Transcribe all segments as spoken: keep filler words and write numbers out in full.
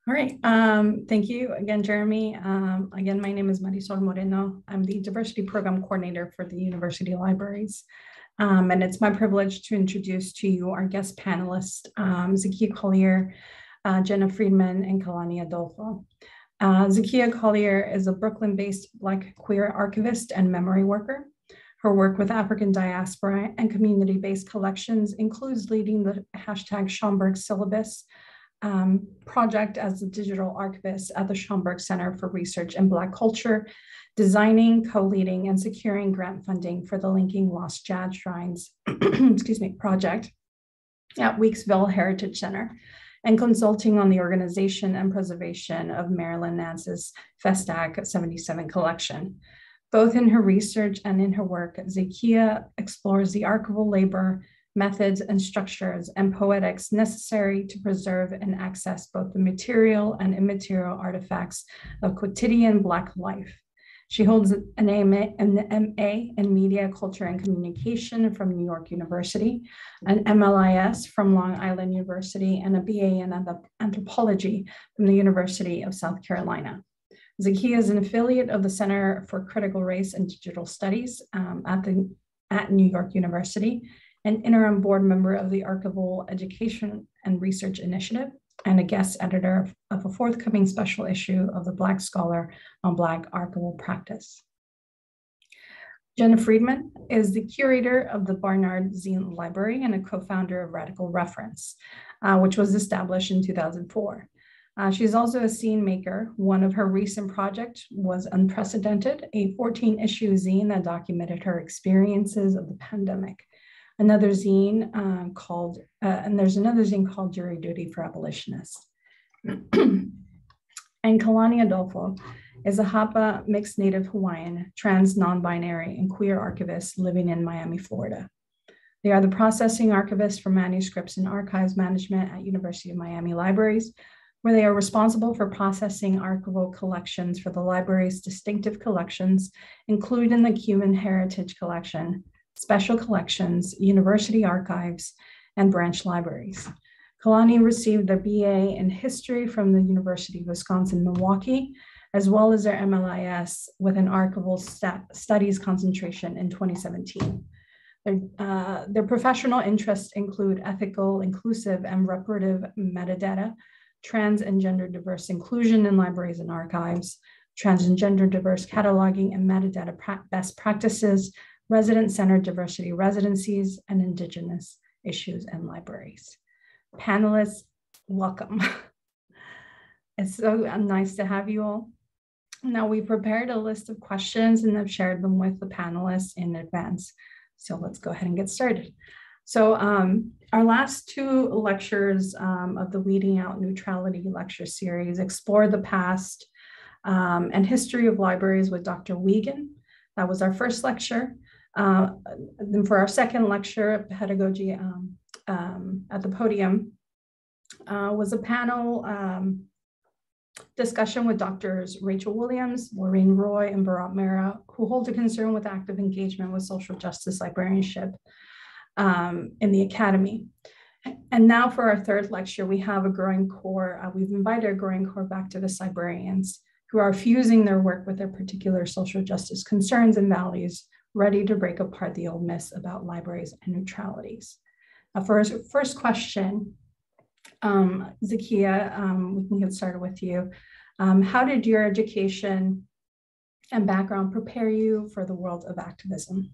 All right. Um, thank you again, Jeremy. Um, again, my name is Marisol Moreno. I'm the Diversity Program Coordinator for the University Libraries. Um, and it's my privilege to introduce to you our guest panelists, um, Zakiya Collier, uh, Jenna Freedman, and Kalani Adolpho. Uh, Zakiya Collier is a Brooklyn-based Black queer archivist and memory worker. Her work with African diaspora and community-based collections includes leading the hashtag Schomburg syllabus um, project as a digital archivist at the Schomburg Center for Research in Black Culture, designing, co-leading, and securing grant funding for the Linking Lost Jazz Shrines excuse me, project at Weeksville Heritage Center, and consulting on the organization and preservation of Marilyn Nance's Festac seventy-seven collection. Both in her research and in her work, Zakiya explores the archival labor, methods and structures and poetics necessary to preserve and access both the material and immaterial artifacts of quotidian Black life. She holds an M A, an M A in Media, Culture, and Communication from New York University, an M L I S from Long Island University, and a B A in Anthropology from the University of South Carolina. Zakiya is an affiliate of the Center for Critical Race and Digital Studies um, at, the, at New York University, an interim board member of the Archival Education and Research Initiative, and a guest editor of a forthcoming special issue of the Black Scholar on Black Archival Practice. Jenna Freedman is the curator of the Barnard Zine Library and a co-founder of Radical Reference, uh, which was established in two thousand four. Uh, she's also a scene maker. One of her recent projects was Unprecedented, a fourteen issue zine that documented her experiences of the pandemic. Another zine uh, called, uh, and there's another zine called Jury Duty for Abolitionists. And Kalani Adolpho is a Hapa mixed Native Hawaiian, trans, non-binary, and queer archivist living in Miami, Florida. They are the processing archivists for manuscripts and archives management at University of Miami Libraries, where they are responsible for processing archival collections for the library's distinctive collections, including the Human Heritage Collection, Special Collections, University Archives, and branch libraries. Kalani received a B A in History from the University of Wisconsin-Milwaukee, as well as their M L I S with an Archival stat Studies concentration in twenty seventeen. Their, uh, their professional interests include ethical, inclusive, and reparative metadata, trans and gender diverse inclusion in libraries and archives, trans and gender diverse cataloging and metadata pra best practices, resident-centered diversity residencies, and Indigenous issues and libraries. Panelists, welcome. It's so nice to have you all. Now, we prepared a list of questions and I've shared them with the panelists in advance. So let's go ahead and get started. So um, our last two lectures um, of the Weeding Out Neutrality lecture series explore the past um, and history of libraries with Doctor Wiegand. That was our first lecture. Uh, then for our second lecture, Pedagogy um, um, at the Podium, uh, was a panel um, discussion with Doctors Rachel Williams, Maureen Roy, and Bharat Mehra, who hold a concern with active engagement with social justice librarianship um, in the academy. And now for our third lecture, we have a growing core. Uh, we've invited a growing core of activist librarians who are fusing their work with their particular social justice concerns and values, ready to break apart the old myths about libraries and neutralities. Uh, for our first question, um, Zakiya, um, we can get started with you. Um, how did your education and background prepare you for the world of activism?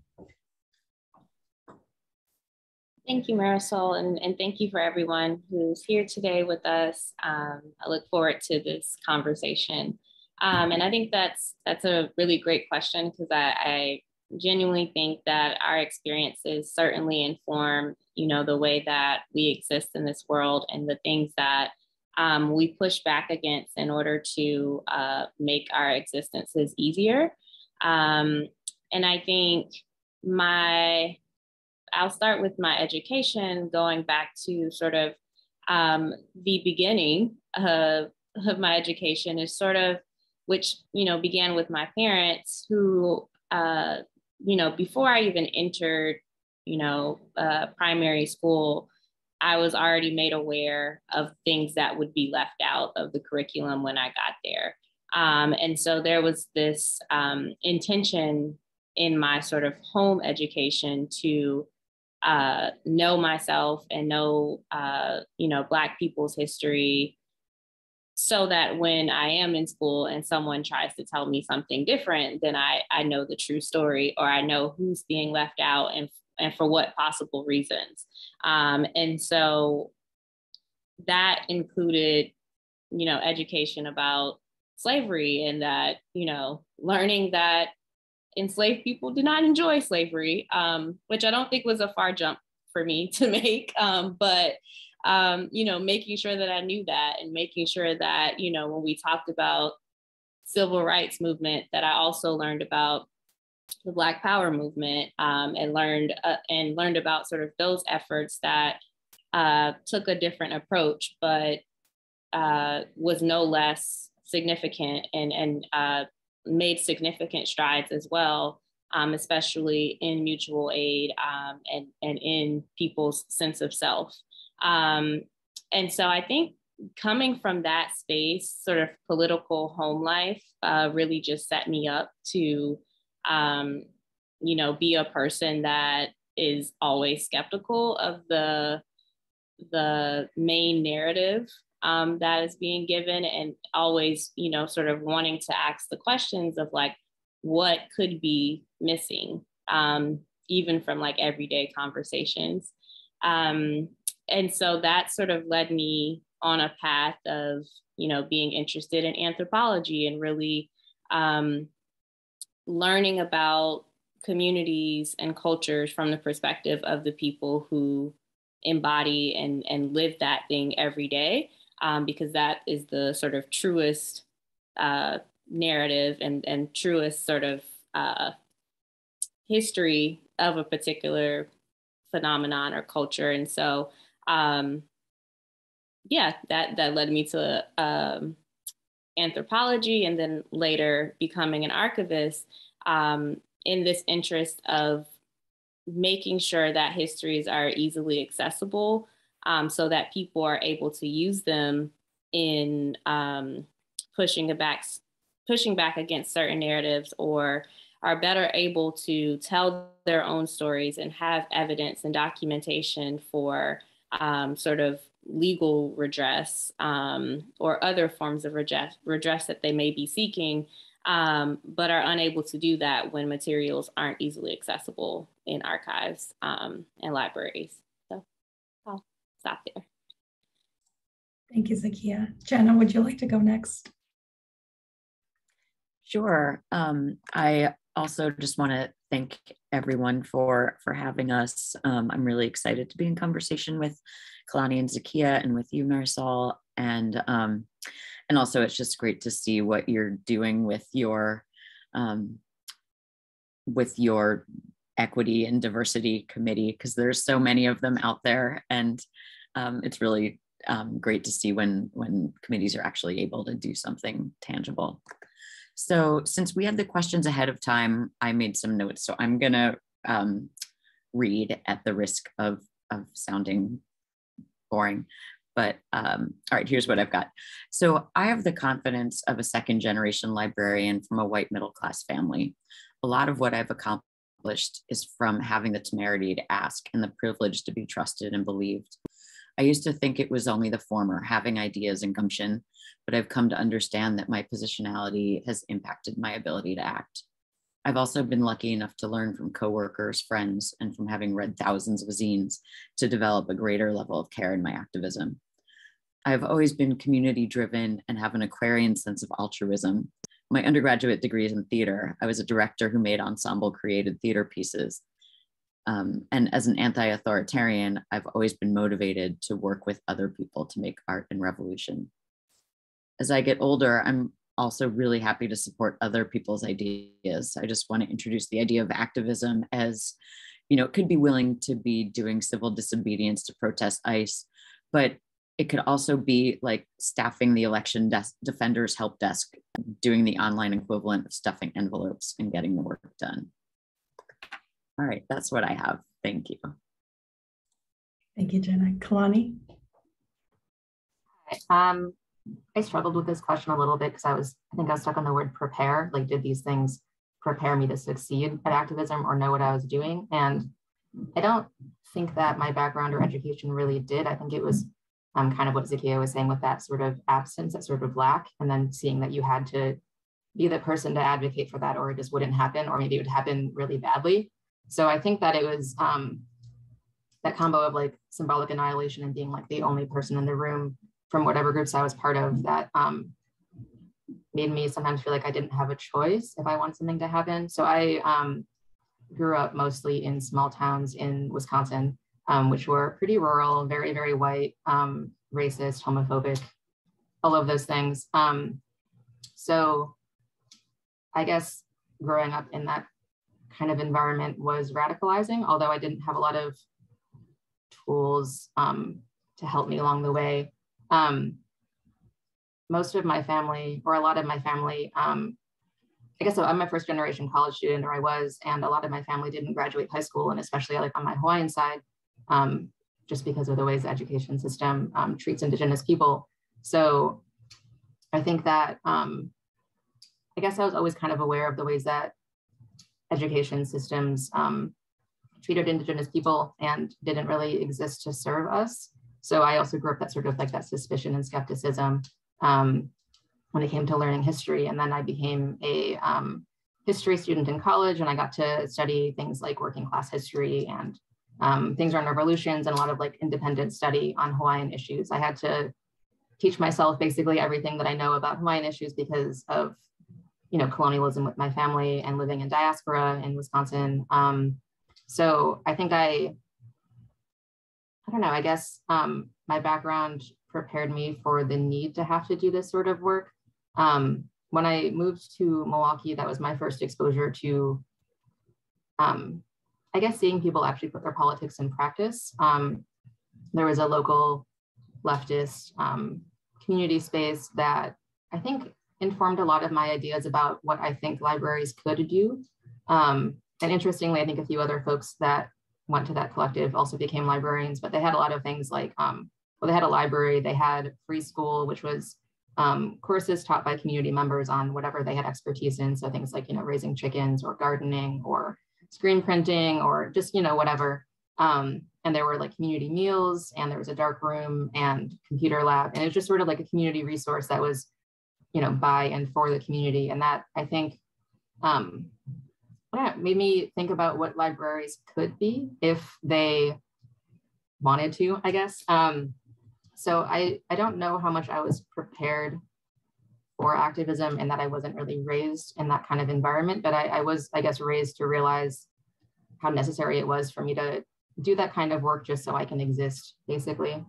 Thank you, Marisol, and, and thank you for everyone who's here today with us. Um, I look forward to this conversation. Um, and I think that's, that's a really great question because I, I genuinely think that our experiences certainly inform, you know, the way that we exist in this world and the things that um, we push back against in order to uh, make our existences easier. Um, and I think my, I'll start with my education, going back to sort of um, the beginning of, of my education is sort of, which, you know, began with my parents who, uh, you know, before I even entered, you know, uh, primary school, I was already made aware of things that would be left out of the curriculum when I got there. Um, and so there was this um, intention in my sort of home education to uh, know myself and know, uh, you know, Black people's history, so that when I am in school and someone tries to tell me something different, then I, I know the true story, or I know who's being left out and, and for what possible reasons. Um, and so that included, you know, education about slavery, and that, you know, learning that enslaved people did not enjoy slavery, um, which I don't think was a far jump for me to make. Um, but, um, you know, making sure that I knew that, and making sure that, you know, when we talked about civil rights movement, that I also learned about the Black Power movement, um, and learned uh, and learned about sort of those efforts that uh, took a different approach, but uh, was no less significant, and, and uh, made significant strides as well, um, especially in mutual aid, um, and, and in people's sense of self. Um, and so I think coming from that space, sort of political home life, uh, really just set me up to, um, you know, be a person that is always skeptical of the, the main narrative um, that is being given, and always, you know, sort of wanting to ask the questions of like, what could be missing, um, even from like everyday conversations. Um, and so that sort of led me on a path of, you know, being interested in anthropology, and really um, learning about communities and cultures from the perspective of the people who embody and, and live that thing every day, um, because that is the sort of truest uh, narrative and, and truest sort of uh, history of a particular phenomenon or culture. And so, um, yeah, that, that led me to um, anthropology, and then later becoming an archivist, um, in this interest of making sure that histories are easily accessible, um, so that people are able to use them in um, pushing back, pushing back against certain narratives, or are better able to tell their own stories and have evidence and documentation for um, sort of legal redress, um, or other forms of redress, redress that they may be seeking, um, but are unable to do that when materials aren't easily accessible in archives um, and libraries. So I'll stop there. Thank you, Zakiya. Jenna, would you like to go next? Sure. Um, I also just want to thank everyone for for having us. Um, I'm really excited to be in conversation with Kalani and Zakiya, and with you, Marisol. And um, and also, it's just great to see what you're doing with your um, with your equity and diversity committee, because there's so many of them out there, and um, it's really um, great to see when when committees are actually able to do something tangible. So since we had the questions ahead of time, I made some notes. So I'm gonna um, read at the risk of, of sounding boring, but um, all right, here's what I've got. So I have the confidence of a second generation librarian from a white middle class family. A lot of what I've accomplished is from having the temerity to ask and the privilege to be trusted and believed. I used to think it was only the former, having ideas and gumption, but I've come to understand that my positionality has impacted my ability to act. I've also been lucky enough to learn from coworkers, friends, and from having read thousands of zines to develop a greater level of care in my activism. I've always been community driven and have an Aquarian sense of altruism. My undergraduate degree is in theater. I was a director who made ensemble created theater pieces. Um, and as an anti-authoritarian, I've always been motivated to work with other people to make art and revolution. As I get older, I'm also really happy to support other people's ideas. I just want to introduce the idea of activism as, you know, it could be willing to be doing civil disobedience to protest ICE, but it could also be like staffing the election defenders help desk, doing the online equivalent of stuffing envelopes and getting the work done. All right, that's what I have. Thank you. Thank you, Jenna. Kalani? Um, I struggled with this question a little bit because I was, I think I was stuck on the word prepare. Like, did these things prepare me to succeed at activism or know what I was doing? And I don't think that my background or education really did. I think it was um, kind of what Zakiya was saying with that sort of absence, that sort of lack, and then seeing that you had to be the person to advocate for that, or it just wouldn't happen, or maybe it would happen really badly. So I think that it was um, that combo of like symbolic annihilation and being like the only person in the room from whatever groups I was part of that um, made me sometimes feel like I didn't have a choice if I wanted something to happen. So I um, grew up mostly in small towns in Wisconsin, um, which were pretty rural, very, very white, um, racist, homophobic, all of those things. Um, so I guess growing up in that kind of environment was radicalizing, although I didn't have a lot of tools um, to help me along the way. Um, most of my family, or a lot of my family, um, I guess so I'm my first generation college student, or I was, and a lot of my family didn't graduate high school, and especially like on my Hawaiian side, um, just because of the ways the education system um, treats Indigenous people. So I think that, um, I guess I was always kind of aware of the ways that education systems um, treated Indigenous people and didn't really exist to serve us. So I also grew up that sort of like that suspicion and skepticism um, when it came to learning history. And then I became a um, history student in college, and I got to study things like working class history and um, things around revolutions and a lot of like independent study on Hawaiian issues. I had to teach myself basically everything that I know about Hawaiian issues because of, you know, colonialism with my family and living in diaspora in Wisconsin. Um, so I think I, I don't know, I guess um, my background prepared me for the need to have to do this sort of work. Um, when I moved to Milwaukee, that was my first exposure to, um, I guess, seeing people actually put their politics in practice. Um, there was a local leftist um, community space that I think informed a lot of my ideas about what I think libraries could do. Um, and interestingly, I think a few other folks that went to that collective also became librarians, but they had a lot of things like, um, well, they had a library, they had free school, which was um, courses taught by community members on whatever they had expertise in. So things like, you know, raising chickens or gardening or screen printing or just, you know, whatever. Um, and there were like community meals, and there was a dark room and computer lab. And it was just sort of like a community resource that was, you know, by and for the community. And that, I think, um, yeah, made me think about what libraries could be if they wanted to, I guess. Um, so I, I don't know how much I was prepared for activism, and that I wasn't really raised in that kind of environment, but I, I was, I guess, raised to realize how necessary it was for me to do that kind of work just so I can exist, basically.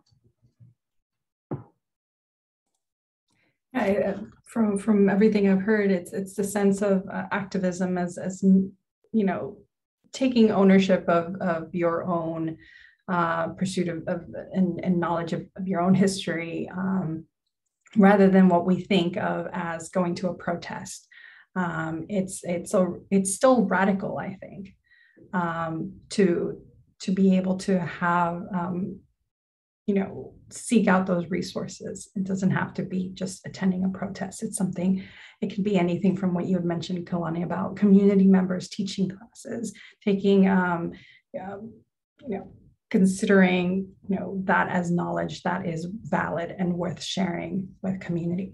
I, from from everything I've heard, it's it's the sense of uh, activism as as you know, taking ownership of of your own uh, pursuit of, of and, and knowledge of, of your own history, um, rather than what we think of as going to a protest. Um, it's it's so it's still radical, I think, um, to to be able to have um, you know, seek out those resources. It doesn't have to be just attending a protest. It's something, it can be anything from what you had mentioned, Kalani, about community members teaching classes, taking, um, um, you know, considering, you know, that as knowledge that is valid and worth sharing with community.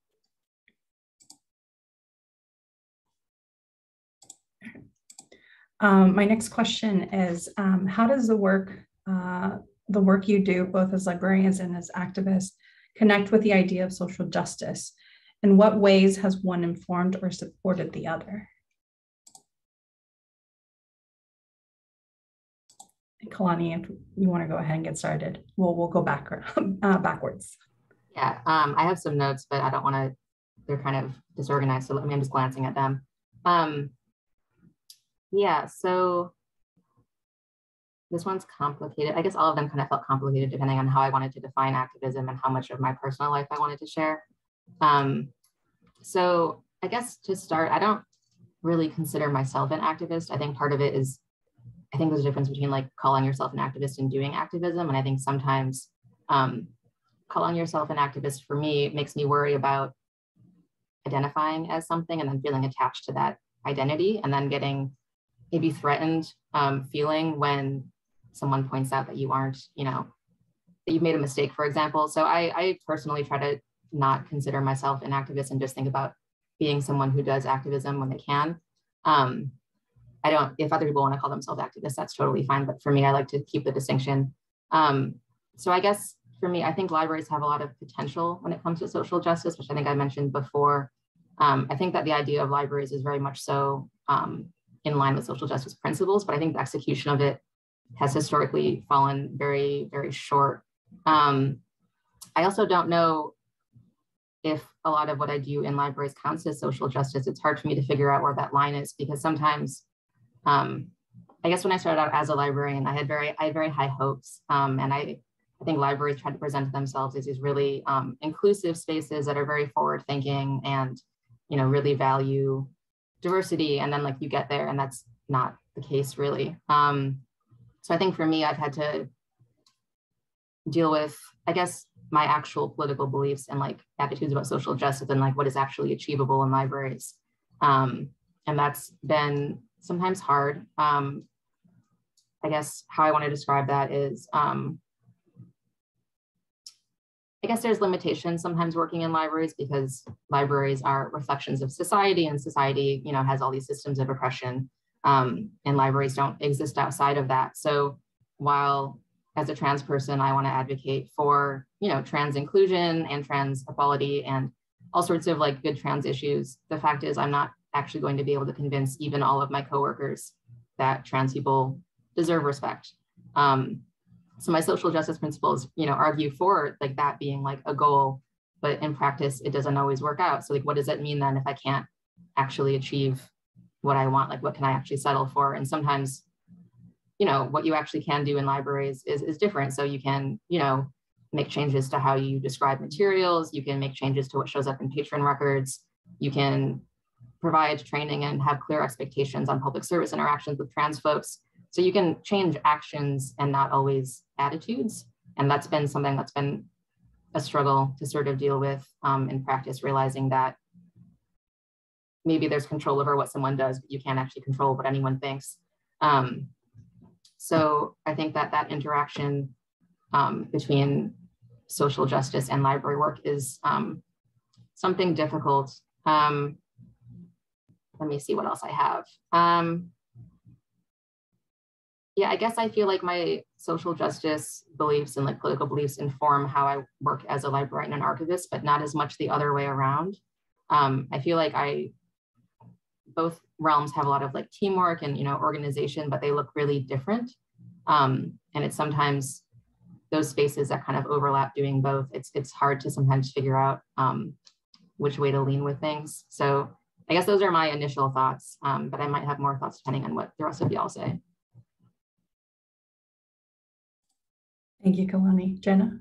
Um, my next question is, um, how does the work, uh, the work you do both as librarians and as activists connect with the idea of social justice? In what ways has one informed or supported the other? Kalani, if you want to go ahead and get started, we'll, we'll go back, uh, backwards. Yeah, um, I have some notes, but I don't want to, they're kind of disorganized, so let me, I'm just glancing at them. Um, yeah, so this one's complicated. I guess all of them kind of felt complicated depending on how I wanted to define activism and how much of my personal life I wanted to share. Um, so I guess to start, I don't really consider myself an activist. I think part of it is I think there's a difference between like calling yourself an activist and doing activism. And I think sometimes um, calling yourself an activist for me makes me worry about identifying as something and then feeling attached to that identity and then getting maybe threatened um, feeling when someone points out that you aren't, you know, that you've made a mistake, for example. So I, I personally try to not consider myself an activist and just think about being someone who does activism when they can. Um, I don't, if other people want to call themselves activists, that's totally fine. But for me, I like to keep the distinction. Um, so I guess for me, I think libraries have a lot of potential when it comes to social justice, which I think I mentioned before. Um, I think that the idea of libraries is very much so um, in line with social justice principles, but I think the execution of it has historically fallen very, very short. Um, I also don't know if a lot of what I do in libraries counts as social justice. It's hard for me to figure out where that line is because sometimes, um, I guess when I started out as a librarian, I had very, I had very high hopes. Um, and I, I think libraries try to present themselves as these really um, inclusive spaces that are very forward thinking and, you know, really value diversity. And then like you get there and that's not the case really. Um, so I think for me, I've had to deal with, I guess, my actual political beliefs and like attitudes about social justice and like what is actually achievable in libraries. Um, and that's been sometimes hard. Um, I guess how I want to describe that is, um, I guess there's limitations sometimes working in libraries because libraries are reflections of society and society, you know, has all these systems of oppression um, and libraries don't exist outside of that. So while as a trans person, I want to advocate for, you know, trans inclusion and trans equality and all sorts of like good trans issues, the fact is I'm not actually going to be able to convince even all of my coworkers that trans people deserve respect. Um, so my social justice principles, you know, argue for like that being like a goal, but in practice, it doesn't always work out. So like, what does it mean then if I can't actually achieve what I want? Like, what can I actually settle for? And sometimes, you know, what you actually can do in libraries is, is different. So you can, you know, make changes to how you describe materials. You can make changes to what shows up in patron records. You can provide training and have clear expectations on public service interactions with trans folks. So you can change actions and not always attitudes. And that's been something that's been a struggle to sort of deal with um, in practice, realizing that maybe there's control over what someone does, but you can't actually control what anyone thinks. Um, so I think that that interaction um, between social justice and library work is um, something difficult. Um, let me see what else I have. Um, Yeah, I guess I feel like my social justice beliefs and like political beliefs inform how I work as a librarian and archivist, but not as much the other way around. Um, I feel like I, both realms have a lot of like teamwork and, you know, organization, but they look really different. Um, and it's sometimes those spaces that kind of overlap doing both. It's, it's hard to sometimes figure out um, which way to lean with things. So I guess those are my initial thoughts, um, but I might have more thoughts depending on what the rest of y'all say. Thank you, Kalani. Jenna?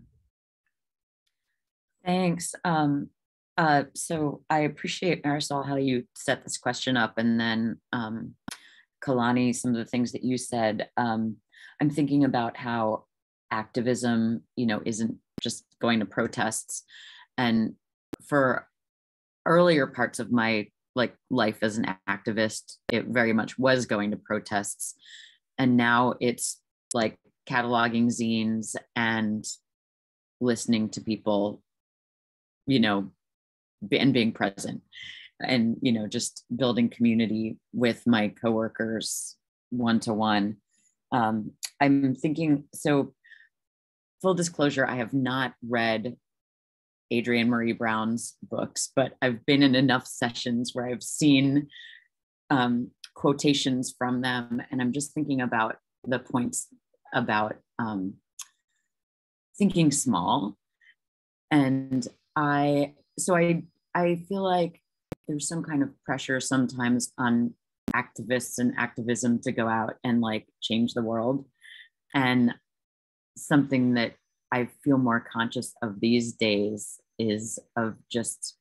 Thanks. Um, uh, so I appreciate, Marisol, how you set this question up, and then um, Kalani, some of the things that you said. Um, I'm thinking about how activism, you know, isn't just going to protests. And for earlier parts of my like life as an activist, it very much was going to protests. And now it's like cataloging zines and listening to people, you know, and being present and, you know, just building community with my coworkers one-to-one. Um, I'm thinking, so full disclosure, I have not read Adrienne Marie Brown's books, but I've been in enough sessions where I've seen um, quotations from them. And I'm just thinking about the points about um, thinking small. And I, so I, I feel like there's some kind of pressure sometimes on activists and activism to go out and like change the world. And something that I feel more conscious of these days is of just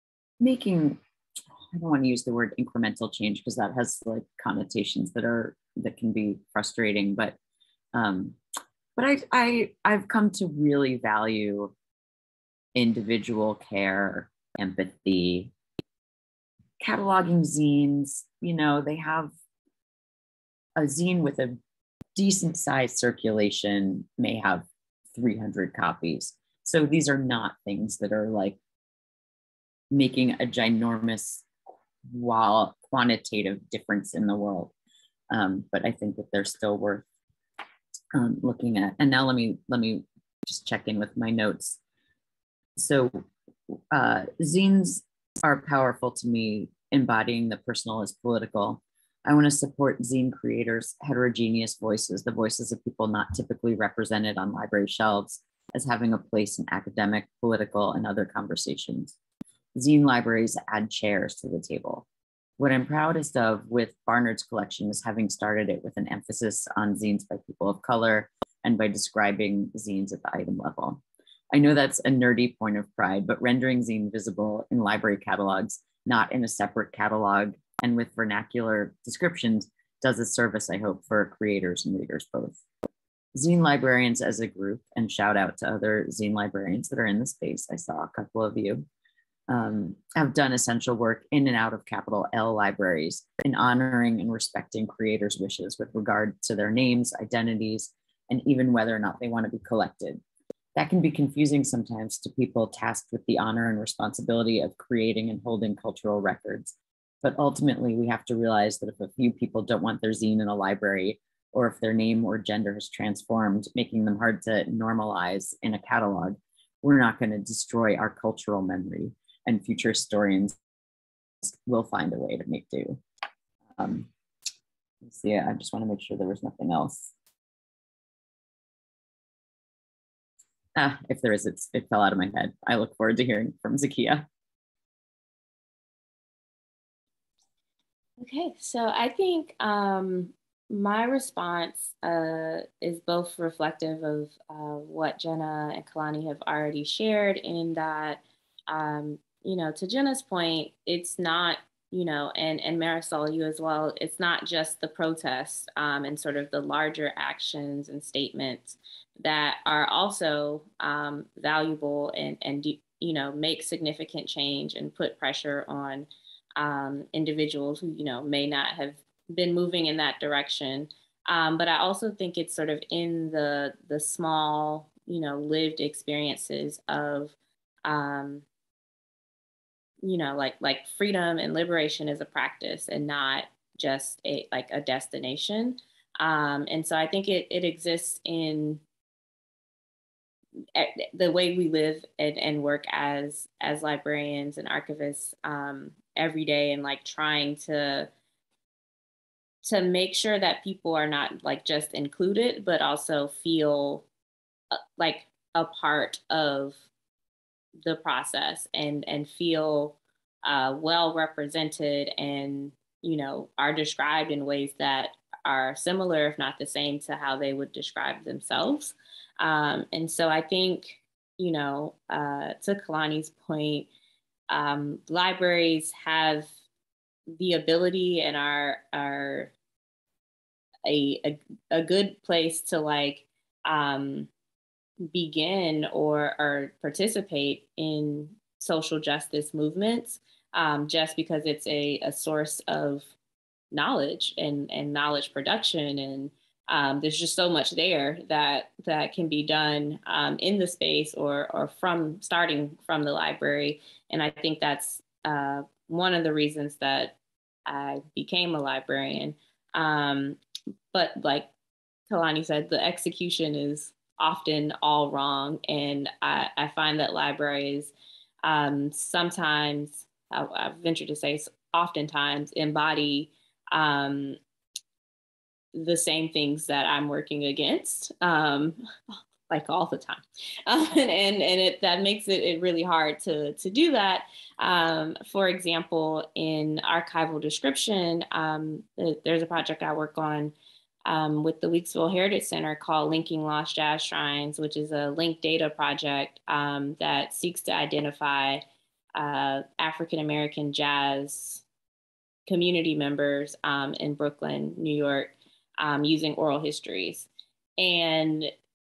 making, I don't want to use the word incremental change because that has like connotations that are that can be frustrating, but um, but I, I, I've come to really value individual care, empathy, cataloging zines. You know, they have a zine with a decent sized circulation may have three hundred copies. So these are not things that are like making a ginormous while quantitative difference in the world. Um, but I think that they're still worth um, looking at. And now let me let me just check in with my notes. So uh, zines are powerful to me, embodying the personal as political. I want to support zine creators, heterogeneous voices, the voices of people not typically represented on library shelves, as having a place in academic, political, and other conversations. Zine libraries add chairs to the table. What I'm proudest of with Barnard's collection is having started it with an emphasis on zines by people of color and by describing zines at the item level. I know that's a nerdy point of pride, but rendering zine visible in library catalogs, not in a separate catalog and with vernacular descriptions, does a service, I hope, for creators and readers both. Zine librarians as a group, and shout out to other zine librarians that are in the space, I saw a couple of you, um, have done essential work in and out of capital L libraries in honoring and respecting creators' wishes with regard to their names, identities, and even whether or not they want to be collected. That can be confusing sometimes to people tasked with the honor and responsibility of creating and holding cultural records. But ultimately, we have to realize that if a few people don't want their zine in a library, or if their name or gender has transformed, making them hard to normalize in a catalog, we're not going to destroy our cultural memory, and future historians will find a way to make do. Um, let's see, I just want to make sure there was nothing else. Ah, if there is, it's, it fell out of my head. I look forward to hearing from Zakiya. Okay, so I think um, my response uh, is both reflective of uh, what Jenna and Kalani have already shared, in that, um, you know, to Jenna's point, it's not, you know, and, and Marisol, you as well, it's not just the protests um, and sort of the larger actions and statements that are also um, valuable and, and, you know, make significant change and put pressure on Um, individuals who, you know, may not have been moving in that direction. Um, but I also think it's sort of in the, the small, you know, lived experiences of, um, you know, like, like freedom and liberation as a practice and not just a, like a destination. Um, and so I think it, it exists in the way we live and, and work as as librarians and archivists um, every day, and like trying to to make sure that people are not like just included, but also feel uh, like a part of the process, and and feel uh, well represented, and you know are described in ways that are similar, if not the same, to how they would describe themselves. Um, and so I think, you know, uh, to Kalani's point, um, libraries have the ability and are are a a, a good place to like um, begin or or participate in social justice movements, um, just because it's a, a source of knowledge and, and knowledge production. And um, there's just so much there that that can be done um, in the space, or or from starting from the library. And I think that's uh, one of the reasons that I became a librarian. Um, but like Kalani said, the execution is often all wrong. And I, I find that libraries um, sometimes, I, I venture to say oftentimes, embody um, the same things that I'm working against, um, like all the time. Um, and and, and it, that makes it, it really hard to, to do that. Um, for example, in archival description, um, there's a project I work on um, with the Weeksville Heritage Center called Linking Lost Jazz Shrines, which is a linked data project um, that seeks to identify uh, African-American jazz community members um, in Brooklyn, New York, um, using oral histories. And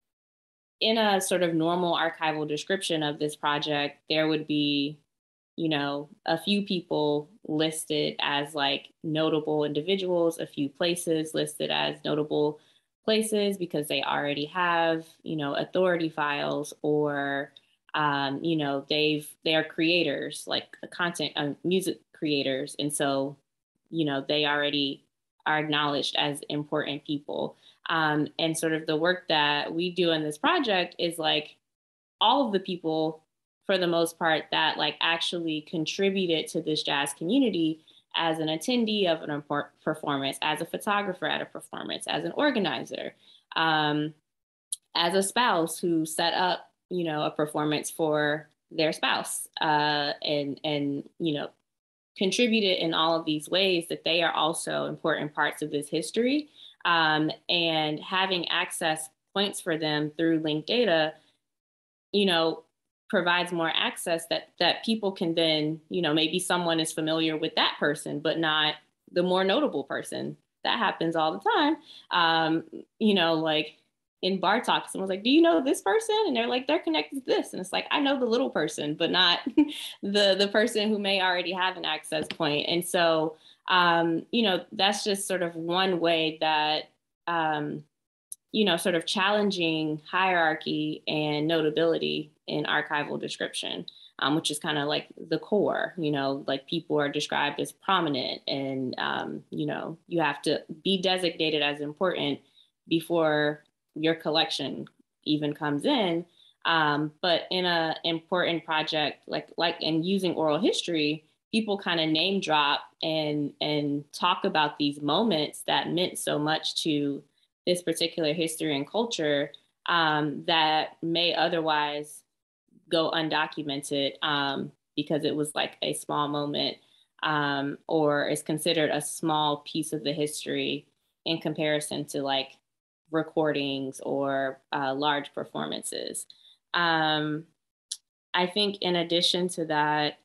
in a sort of normal archival description of this project, there would be, you know, a few people listed as like notable individuals, a few places listed as notable places because they already have, you know, authority files, or, um, you know, they've, they're creators, like content, um, music creators. And so, you know, they already are acknowledged as important people. Um, and sort of the work that we do in this project is like all of the people, for the most part, that like actually contributed to this jazz community as an attendee of an performance, as a photographer at a performance, as an organizer, um, as a spouse who set up, you know, a performance for their spouse, uh, and, and, you know, contributed in all of these ways, that they are also important parts of this history. Um, and having access points for them through linked data, you know, provides more access that that people can then, you know, maybe someone is familiar with that person, but not the more notable person. That happens all the time. Um, you know, like in bar talk, someone's like, do you know this person? And they're like, they're connected to this. And it's like, I know the little person, but not the, the person who may already have an access point. And so, um, you know, that's just sort of one way that, um, you know, sort of challenging hierarchy and notability in archival description, um, which is kind of like the core, you know, like people are described as prominent, and, um, you know, you have to be designated as important before your collection even comes in. Um, but in an important project, like, like in using oral history, people kind of name drop and, and talk about these moments that meant so much to this particular history and culture, um, that may otherwise go undocumented, um, because it was like a small moment, um, or is considered a small piece of the history in comparison to like recordings or uh, large performances. Um, I think in addition to that,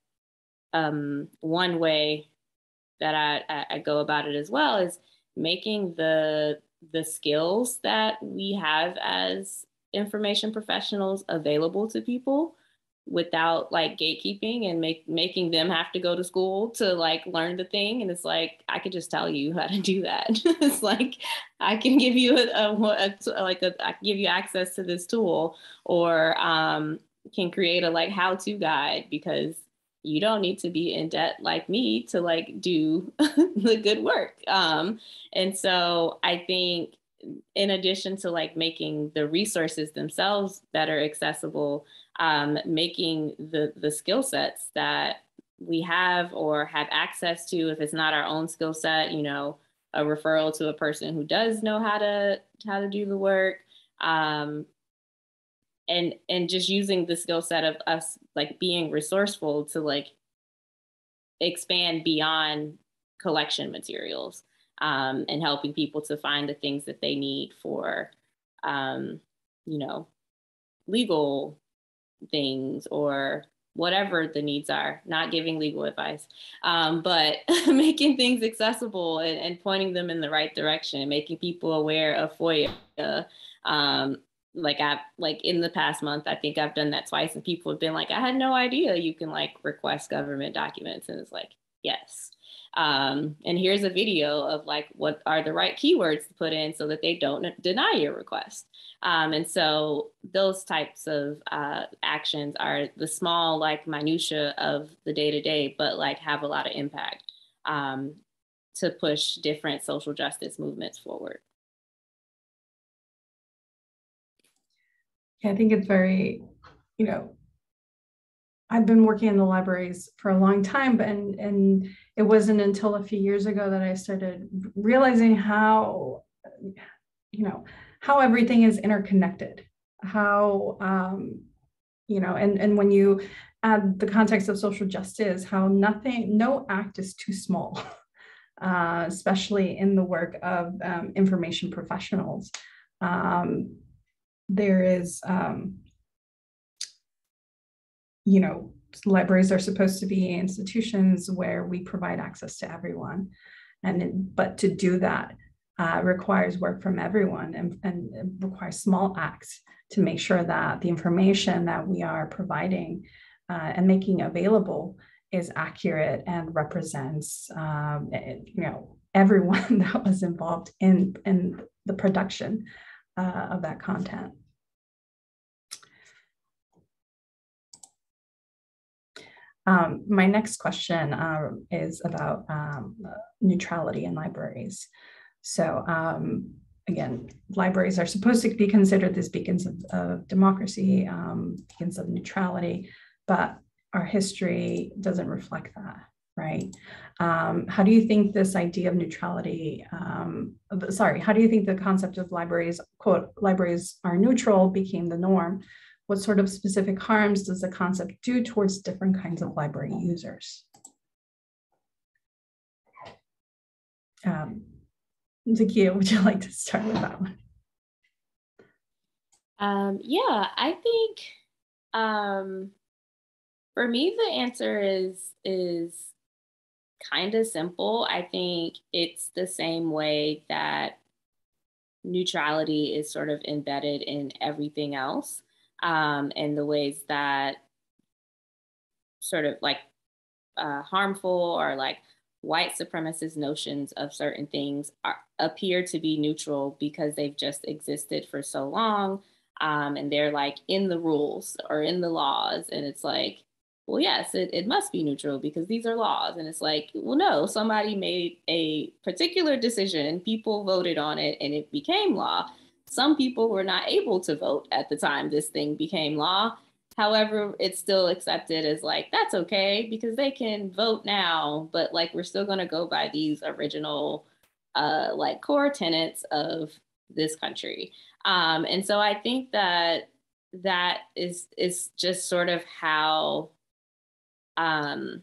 um, one way that I, I go about it as well is making the the skills that we have as information professionals available to people without like gatekeeping and make making them have to go to school to like learn the thing. And it's like, I could just tell you how to do that. It's like, I can give you a, a, a like a, I can give you access to this tool, or um, can create a like how-to guide, because you don't need to be in debt like me to like do the good work. Um, and so I think in addition to like making the resources themselves better accessible, um, making the, the skill sets that we have or have access to, if it's not our own skill set, you know, a referral to a person who does know how to, how to do the work. Um, and and just using the skill set of us like being resourceful to like expand beyond collection materials, um, and helping people to find the things that they need for, um, you know, legal things or whatever the needs are, not giving legal advice, um, but making things accessible and, and pointing them in the right direction, making people aware of FOIA. Um, like I've like in the past month, I think I've done that twice, and people have been like, I had no idea you can like request government documents. And it's like, yes. Um, and here's a video of like, what are the right keywords to put in so that they don't deny your request. Um, and so those types of uh, actions are the small like minutia of the day-to-day, but like have a lot of impact, um, to push different social justice movements forward. Yeah, I think it's very, you know, I've been working in the libraries for a long time, but and, and it wasn't until a few years ago that I started realizing how, you know, how everything is interconnected, how, um, you know, and, and when you add the context of social justice, how nothing, no act is too small, uh, especially in the work of um, information professionals. Um, there is, um, you know, libraries are supposed to be institutions where we provide access to everyone. And it, but to do that, uh, requires work from everyone, and, and it requires small acts to make sure that the information that we are providing uh, and making available is accurate and represents um, you know, everyone that was involved in, in the production uh, of that content. Um, my next question uh, is about um, neutrality in libraries. So um, again, libraries are supposed to be considered as beacons of, of democracy, um, beacons of neutrality, but our history doesn't reflect that, right? Um, how do you think this idea of neutrality, um, sorry, how do you think the concept of libraries, quote, libraries are neutral became the norm? What sort of specific harms does the concept do towards different kinds of library users? Um, Zakiya, would you like to start with that one? Um, yeah, I think um, for me, the answer is, is kind of simple. I think it's the same way that neutrality is sort of embedded in everything else, um, and the ways that sort of like uh, harmful or like white supremacist notions of certain things are, appear to be neutral because they've just existed for so long, um, and they're like in the rules or in the laws, and it's like, well, yes, it, it must be neutral because these are laws. And it's like, well, no, somebody made a particular decision, people voted on it, and it became law. Some people were not able to vote at the time this thing became law. However, it's still accepted as like, that's okay because they can vote now, but like, we're still going to go by these original uh, like core tenets of this country. Um, and so I think that that is, is just sort of how Um,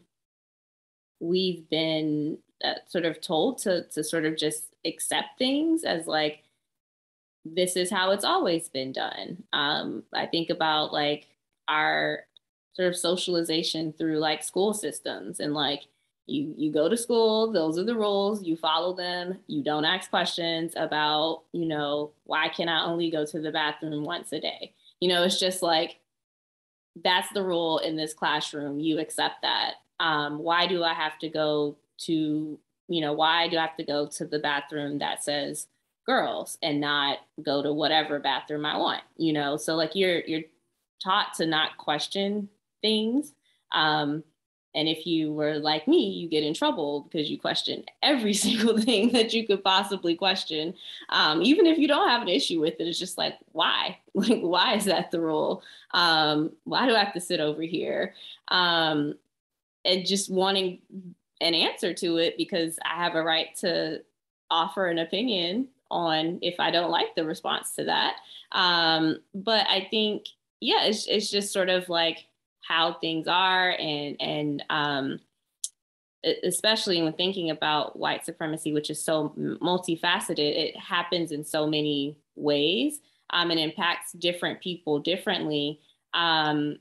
we've been uh, sort of told to, to sort of just accept things as like, this is how it's always been done. Um, I think about like our sort of socialization through like school systems, and like you, you go to school, those are the rules, you follow them, you don't ask questions about, you know, why can I only go to the bathroom once a day? You know, it's just like, that's the rule in this classroom. You accept that. Um, why do I have to go to, you know, why do I have to go to the bathroom that says girls and not go to whatever bathroom I want? You know, so like you're you're taught to not question things. Um, and if you were like me, you get in trouble because you question every single thing that you could possibly question. Um, even if you don't have an issue with it, it's just like, why? Like, why is that the rule? Um, why do I have to sit over here? Um, and just wanting an answer to it because I have a right to offer an opinion on if I don't like the response to that. Um, but I think, yeah, it's, it's just sort of like how things are, and, and um, especially when thinking about white supremacy, which is so multifaceted, it happens in so many ways, um, and impacts different people differently. Um,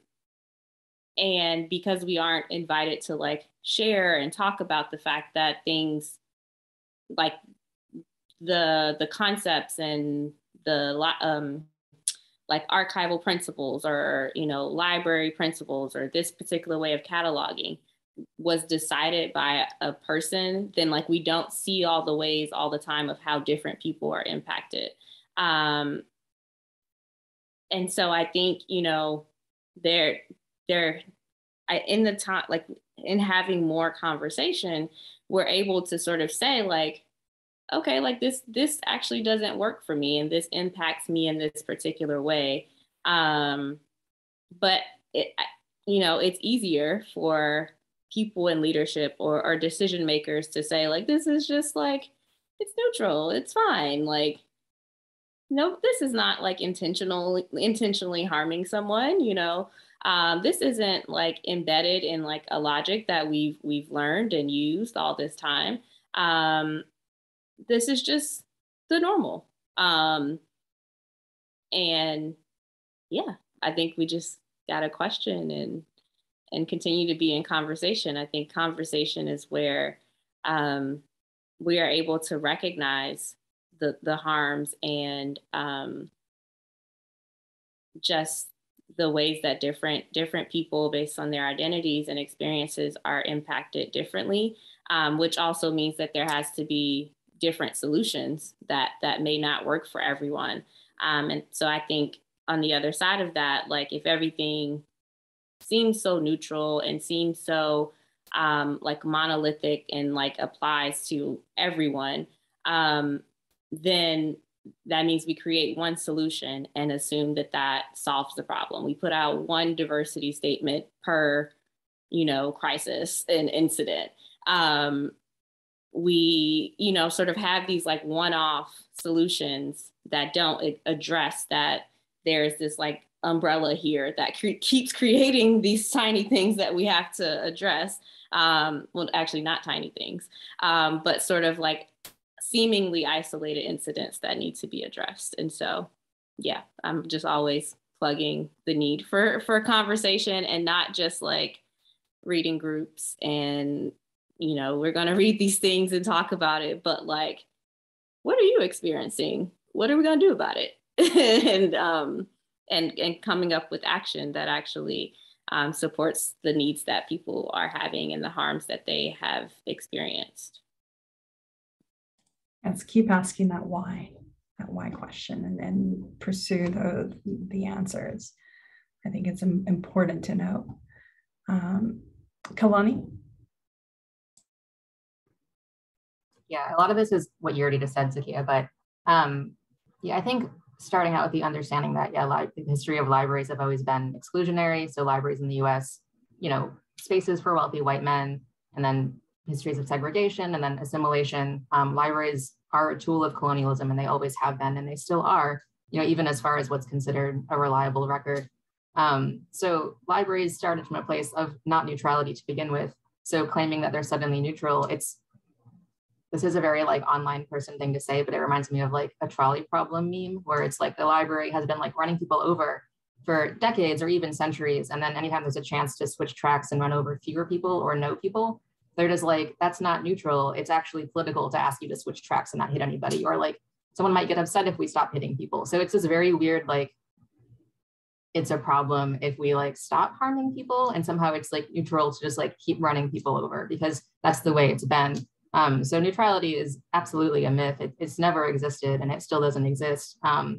and because we aren't invited to like share and talk about the fact that things like the the concepts and the um, like archival principles, or, you know, library principles, or this particular way of cataloging was decided by a person, then like we don't see all the ways all the time of how different people are impacted. Um, and so I think, you know, they're, they're I, in the time, like in having more conversation, we're able to sort of say like, okay, like this, this actually doesn't work for me, and this impacts me in this particular way. Um, but it, you know, it's easier for people in leadership or, or decision makers to say like, this is just like, it's neutral, it's fine. Like, no, this is not like intentionally intentionally harming someone, you know. Um, this isn't like embedded in like a logic that we've we've learned and used all this time. Um, this is just the normal. Um, and yeah, I think we just got to question and and continue to be in conversation. I think conversation is where um, we are able to recognize the, the harms and um, just the ways that different, different people based on their identities and experiences are impacted differently, um, which also means that there has to be different solutions that, that may not work for everyone. Um, and so I think on the other side of that, like if everything seems so neutral and seems so um, like monolithic and like applies to everyone, um, then that means we create one solution and assume that that solves the problem. We put out one diversity statement per, you know, crisis and incident. Um, we, you know, sort of have these like one-off solutions that don't address that there's this like umbrella here that cre- keeps creating these tiny things that we have to address. Um, well, actually not tiny things, um, but sort of like seemingly isolated incidents that need to be addressed. And so, yeah, I'm just always plugging the need for, for conversation and not just like reading groups and, you know, we're going to read these things and talk about it, but like, what are you experiencing? What are we going to do about it? and, um, and, and coming up with action that actually um, supports the needs that people are having and the harms that they have experienced. Let's keep asking that why, that why question, and then pursue the, the answers. I think it's important to know. Um, Kalani? Yeah, a lot of this is what you already just said, Zakiya, but um, yeah, I think starting out with the understanding that, yeah, li- the history of libraries have always been exclusionary. So libraries in the U S, you know, spaces for wealthy white men, and then histories of segregation and then assimilation. Um, libraries are a tool of colonialism, and they always have been, and they still are, you know, even as far as what's considered a reliable record. Um, so libraries started from a place of not neutrality to begin with. So claiming that they're suddenly neutral, it's, this is a very like online person thing to say, but it reminds me of like a trolley problem meme where it's like the library has been like running people over for decades or even centuries. And then anytime there's a chance to switch tracks and run over fewer people or no people, they're just like, that's not neutral. It's actually political to ask you to switch tracks and not hit anybody. Or like someone might get upset if we stop hitting people. So it's this very weird, like, it's a problem if we like stop harming people, and somehow it's like neutral to just like keep running people over because that's the way it's been. Um, so neutrality is absolutely a myth. It, it's never existed and it still doesn't exist. Um,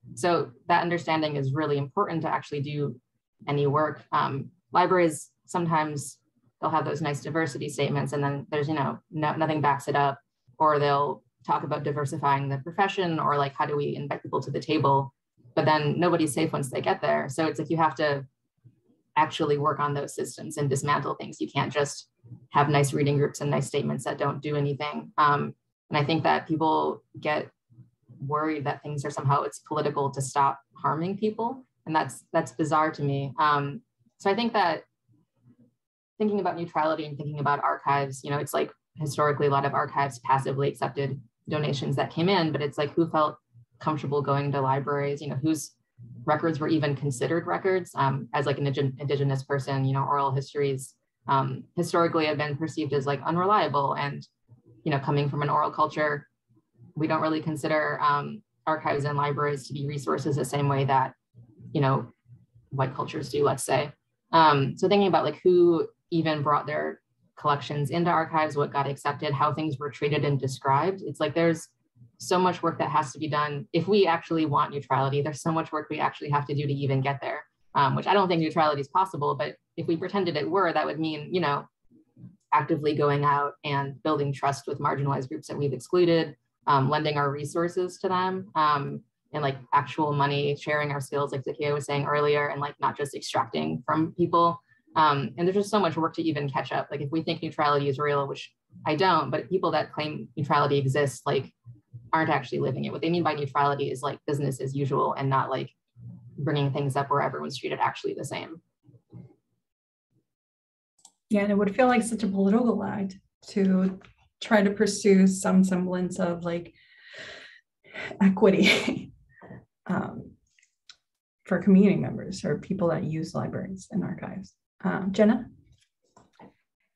so that understanding is really important to actually do any work. Um, libraries, sometimes they'll have those nice diversity statements and then there's, you know, no, nothing backs it up, or they'll talk about diversifying the profession or like, how do we invite people to the table? But then nobody's safe once they get there. So it's like, you have to actually work on those systems and dismantle things. You can't just have nice reading groups and nice statements that don't do anything. Um, and I think that people get worried that things are somehow, it's political to stop harming people. And that's, that's bizarre to me. Um, so I think that thinking about neutrality and thinking about archives, you know, it's like historically a lot of archives passively accepted donations that came in, but it's like, who felt comfortable going to libraries, you know, whose records were even considered records. Um, as like an indigenous person, you know, oral histories um, historically have been perceived as like unreliable. And, you know, coming from an oral culture, we don't really consider um, archives and libraries to be resources the same way that, you know, white cultures do, let's say. Um, so thinking about like who even brought their collections into archives, what got accepted, how things were treated and described, it's like there's so much work that has to be done. If we actually want neutrality, there's so much work we actually have to do to even get there, um, which I don't think neutrality is possible, but if we pretended it were, that would mean, you know, actively going out and building trust with marginalized groups that we've excluded, um, lending our resources to them, um, and like actual money, sharing our skills, like Zakiya was saying earlier, and like not just extracting from people. Um, and there's just so much work to even catch up. Like if we think neutrality is real, which I don't, but people that claim neutrality exists, like aren't actually living it. What they mean by neutrality is like business as usual and not like bringing things up where everyone's treated actually the same. Yeah, and it would feel like such a political act to try to pursue some semblance of like equity um, for community members or people that use libraries and archives. Uh, Jenna?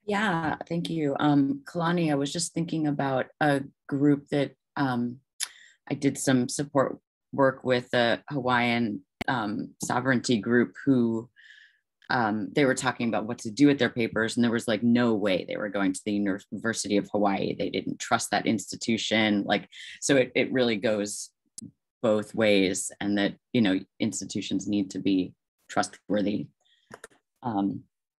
Yeah, thank you. Um, Kalani, I was just thinking about a group that um, I did some support work with a Hawaiian um, sovereignty group who um, they were talking about what to do with their papers, and there was like no way they were going to the University of Hawaii. They didn't trust that institution. Like, so it, it really goes both ways, and that, you know, institutions need to be trustworthy. Um,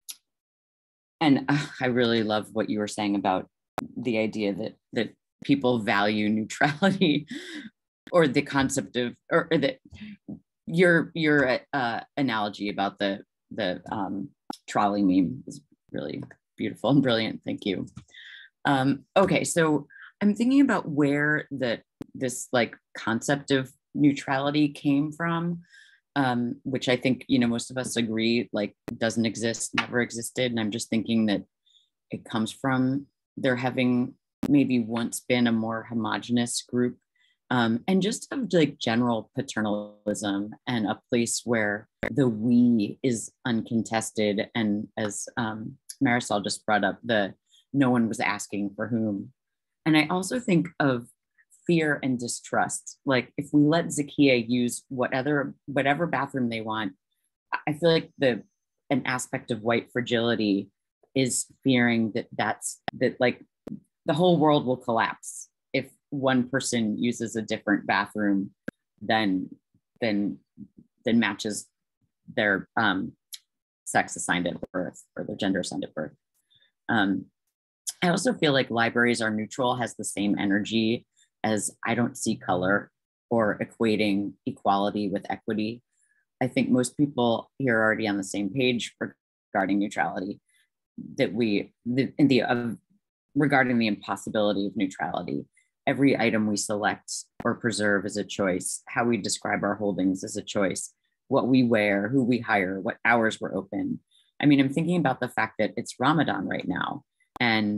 and uh, I really love what you were saying about the idea that that people value neutrality, or the concept of, or, or that your your uh, analogy about the the um, trolley meme is really beautiful and brilliant. Thank you. Um, okay, so I'm thinking about where the this like concept of neutrality came from, um, which I think, you know, most of us agree like doesn't exist, never existed. And I'm just thinking that it comes from there having maybe once been a more homogenous group, um, and just of like general paternalism and a place where the we is uncontested. And as um, Marisol just brought up, the no one was asking for whom. And I also think of fear and distrust. Like if we let Zakiya use whatever whatever bathroom they want, I feel like the an aspect of white fragility is fearing that that's that like the whole world will collapse if one person uses a different bathroom than than than matches their um, sex assigned at birth or their gender assigned at birth. Um, I also feel like libraries are neutral has the same energy as I don't see color, or equating equality with equity. I think most people here are already on the same page regarding neutrality, that we, the, in the, uh, regarding the impossibility of neutrality. Every item we select or preserve is a choice. How we describe our holdings is a choice. What we wear, who we hire, what hours we're open. I mean, I'm thinking about the fact that it's Ramadan right now, and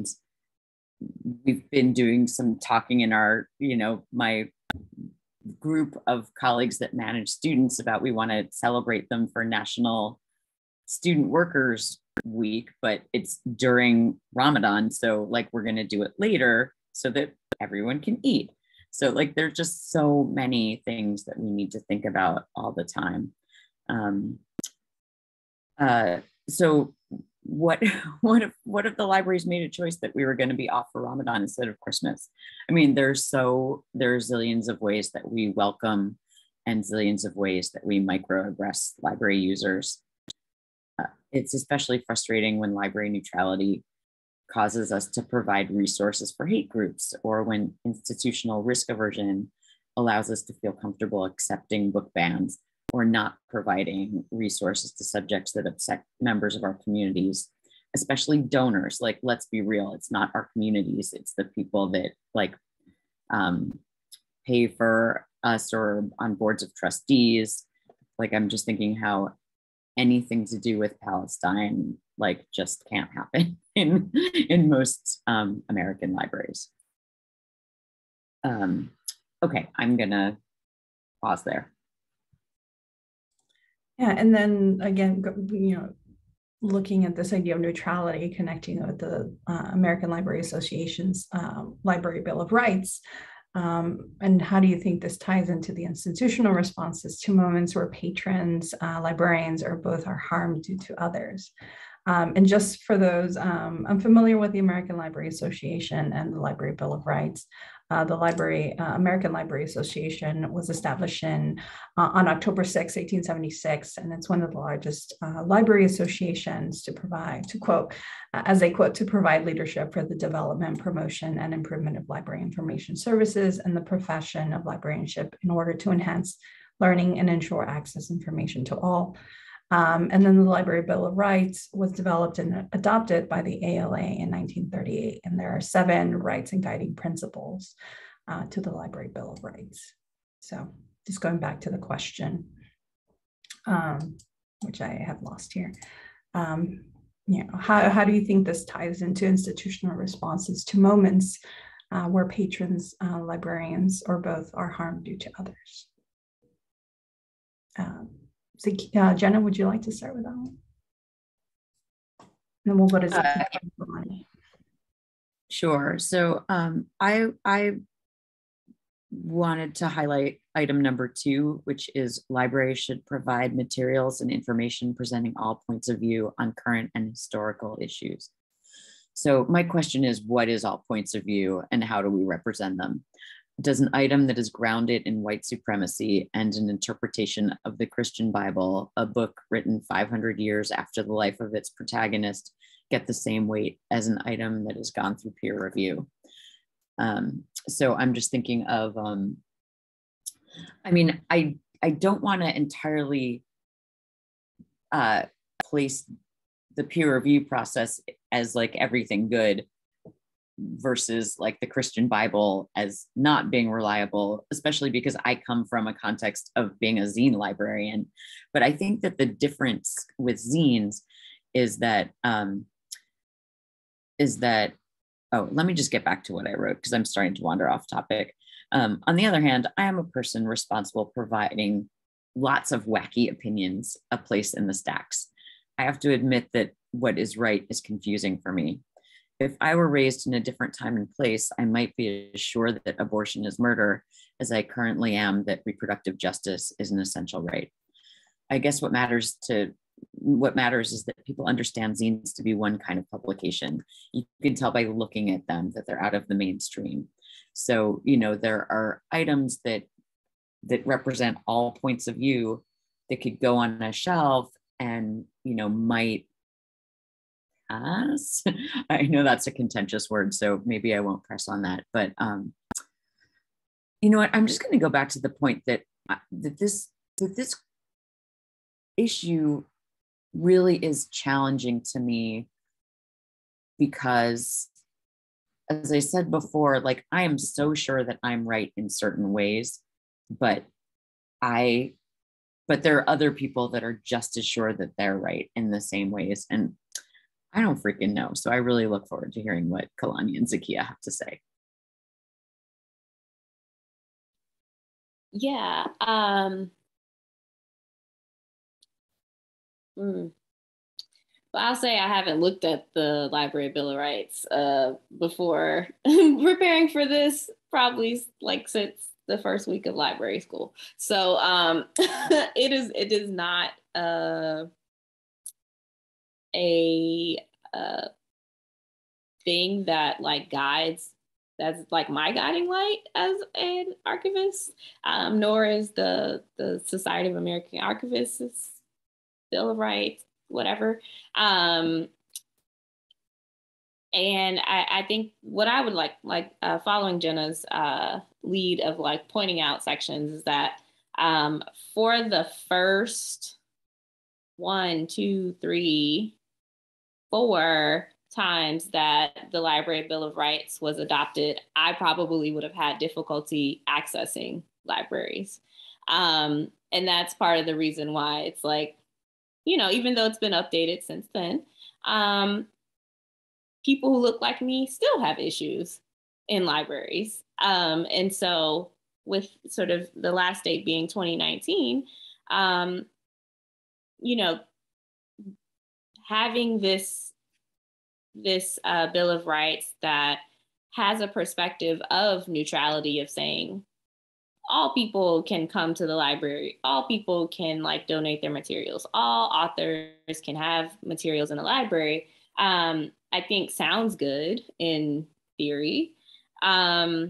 we've been doing some talking in our, you know, my group of colleagues that manage students about we want to celebrate them for National Student Workers Week, but it's during Ramadan. So like we're going to do it later so that everyone can eat. So like there's just so many things that we need to think about all the time. Um, uh, so what what if what if the libraries made a choice that we were going to be off for Ramadan instead of Christmas? I mean, there's so there's zillions of ways that we welcome and zillions of ways that we microaggress library users. Uh, it's especially frustrating when library neutrality causes us to provide resources for hate groups, or when institutional risk aversion allows us to feel comfortable accepting book bans or not providing resources to subjects that upset members of our communities, especially donors. Like, let's be real, it's not our communities, it's the people that like um, pay for us or on boards of trustees. Like, I'm just thinking how anything to do with Palestine like just can't happen in, in most um, American libraries. Um, okay, I'm gonna pause there. Yeah, and then again, you know, looking at this idea of neutrality, connecting with the uh, American Library Association's um, Library Bill of Rights, um, and how do you think this ties into the institutional responses to moments where patrons, uh, librarians, or both are harmed due to others? Um, and just for those, um, I'm familiar with the American Library Association and the Library Bill of Rights. Uh, the Library, uh, American Library Association was established in, uh, on October sixth, eighteen seventy-six, and it's one of the largest uh, library associations to provide, to quote, uh, as they quote, to provide leadership for the development, promotion, and improvement of library information services and the profession of librarianship in order to enhance learning and ensure access information to all. Um, and then the Library Bill of Rights was developed and adopted by the A L A in nineteen thirty-eight. And there are seven rights and guiding principles uh, to the Library Bill of Rights. So just going back to the question, um, which I have lost here. Um, you know, how, how do you think this ties into institutional responses to moments uh, where patrons, uh, librarians, or both are harmed due to others? Um, So, uh, Jenna, would you like to start with that one? And then we'll go to Zakiya. Uh, sure. So um, I I wanted to highlight item number two, which is libraries should provide materials and information presenting all points of view on current and historical issues. So my question is, what is all points of view and how do we represent them? Does an item that is grounded in white supremacy and an interpretation of the Christian Bible, a book written five hundred years after the life of its protagonist, get the same weight as an item that has gone through peer review? Um, so I'm just thinking of, um, I mean, I, I don't want to entirely uh, place the peer review process as like everything good versus like the Christian Bible as not being reliable, especially because I come from a context of being a zine librarian. But I think that the difference with zines is that, um, is that, oh, let me just get back to what I wrote because I'm starting to wander off topic. Um, on the other hand, I am a person responsible for providing lots of wacky opinions a place in the stacks. I have to admit that what is right is confusing for me. If I were raised in a different time and place, I might be as sure that abortion is murder as I currently am that reproductive justice is an essential right. I guess what matters to what matters is that people understand zines to be one kind of publication. You can tell by looking at them that they're out of the mainstream. So, you know, there are items that that represent all points of view that could go on a shelf and, you know, might pass. I know that's a contentious word, so maybe I won't press on that. But um, you know what? I'm just going to go back to the point that that this that this issue really is challenging to me because, as I said before, like I am so sure that I'm right in certain ways, but I, but there are other people that are just as sure that they're right in the same ways. And I don't freaking know. So I really look forward to hearing what Kalani and Zakiya have to say. Yeah. Um, mm. Well, I'll say I haven't looked at the Library Bill of Rights uh, before preparing for this, probably like since the first week of library school. So um, it is it is not uh, a uh, thing that like guides, that's like my guiding light as an archivist, um, nor is the, the Society of American Archivists Bill of Rights, whatever. Um, and I, I think what I would like, like uh, following Jenna's uh, lead of like pointing out sections is that um, for the first one, two, three, four times that the Library Bill of Rights was adopted, I probably would have had difficulty accessing libraries. Um, and that's part of the reason why it's like, you know, even though it's been updated since then, um, people who look like me still have issues in libraries. Um, and so with sort of the last date being twenty nineteen, um, you know, having this, this uh, Bill of Rights that has a perspective of neutrality, of saying all people can come to the library, all people can like donate their materials, all authors can have materials in the library, um, I think sounds good in theory. Um,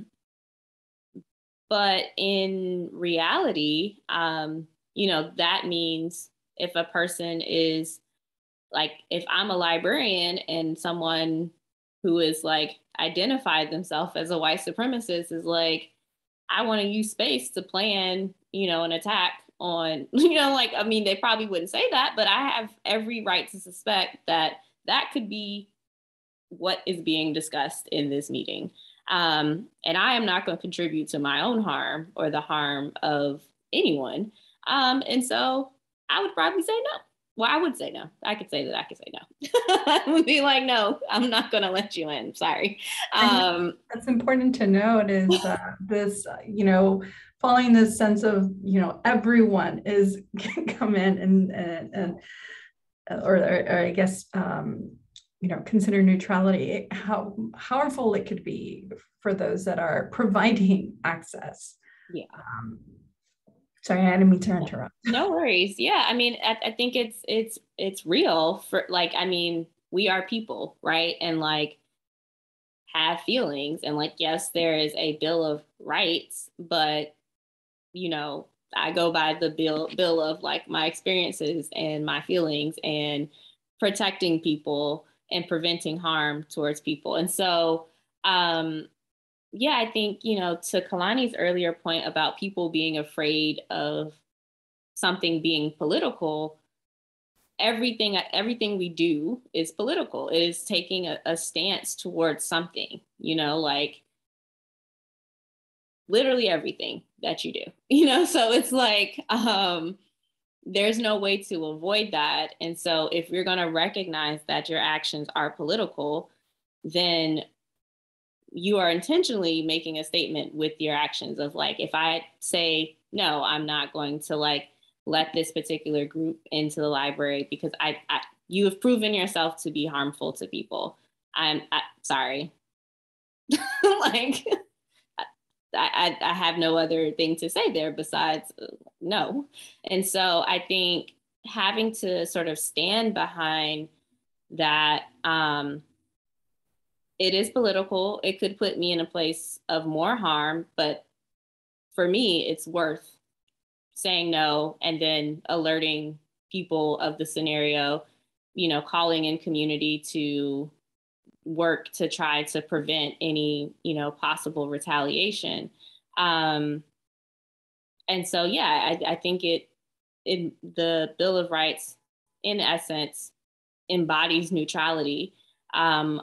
but in reality, um, you know, that means if a person is like, if I'm a librarian and someone who is like identified themselves as a white supremacist is like, I want to use space to plan, you know, an attack on, you know, like, I mean, they probably wouldn't say that, but I have every right to suspect that that could be what is being discussed in this meeting. Um, and I am not going to contribute to my own harm or the harm of anyone. Um, and so I would probably say no. Well, I would say no. I could say that I could say no. I would be like, no, I'm not going to let you in. Sorry. Um, That's important to note is uh, this, uh, you know, following this sense of, you know, everyone is can come in and, and, and or, or, or I guess, um, you know, consider neutrality, how powerful it could be for those that are providing access. Yeah. Um, sorry, I didn't mean to interrupt. No worries. Yeah, I mean, I, I think it's it's it's real for like, I mean, we are people, right? And like have feelings, and like, yes, there is a Bill of Rights, but you know, I go by the bill bill of like my experiences and my feelings and protecting people and preventing harm towards people. And so, um, yeah, I think, you know, to Kalani's earlier point about people being afraid of something being political, everything everything we do is political. It is taking a, a stance towards something, you know, like literally everything that you do, you know? So it's like, um, there's no way to avoid that. And so if you're going to recognize that your actions are political, then you are intentionally making a statement with your actions of like, if I say, no, I'm not going to like let this particular group into the library because I, I you have proven yourself to be harmful to people. I'm I, sorry. like, I, I have no other thing to say there besides uh, no. And so I think having to sort of stand behind that, um, it is political. It could put me in a place of more harm, but for me, it's worth saying no and then alerting people of the scenario, you know, calling in community to work to try to prevent any, you know, possible retaliation. Um, and so, yeah, I, I think it, it, the Bill of Rights, in essence, embodies neutrality, um,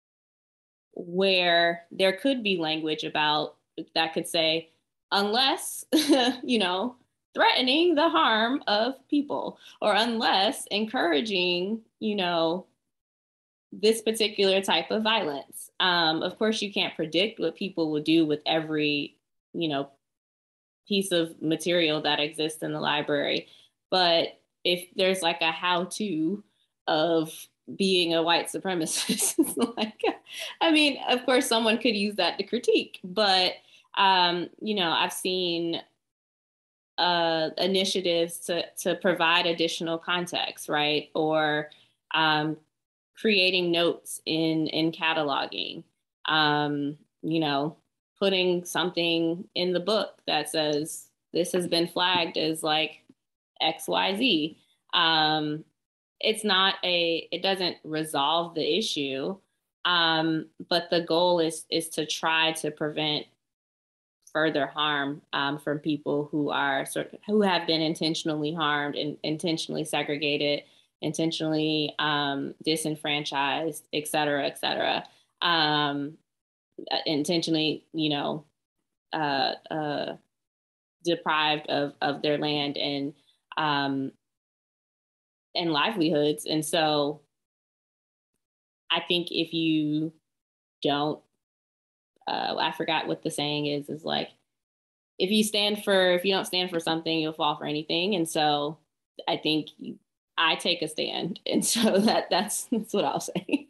where there could be language about that could say, unless, you know, threatening the harm of people, or unless encouraging, you know, this particular type of violence. Um, of course, you can't predict what people will do with every, you know, piece of material that exists in the library. But if there's like a how-to of being a white supremacist, like, I mean, of course, someone could use that to critique, but, um, you know, I've seen uh, initiatives to, to provide additional context, right? Or um, creating notes in, in cataloging, um, you know, putting something in the book that says, this has been flagged as like X Y Z. Um, it's not a, it doesn't resolve the issue, um, but the goal is, is to try to prevent further harm um, from people who are sort of, who have been intentionally harmed and intentionally segregated, intentionally um, disenfranchised, et cetera, et cetera. Um, intentionally, you know, uh, uh, deprived of, of their land and, um, and livelihoods. And so I think if you don't, uh, I forgot what the saying is, is like, if you stand for, if you don't stand for something, you'll fall for anything. And so I think you, I take a stand. And so that that's, that's what I'll say.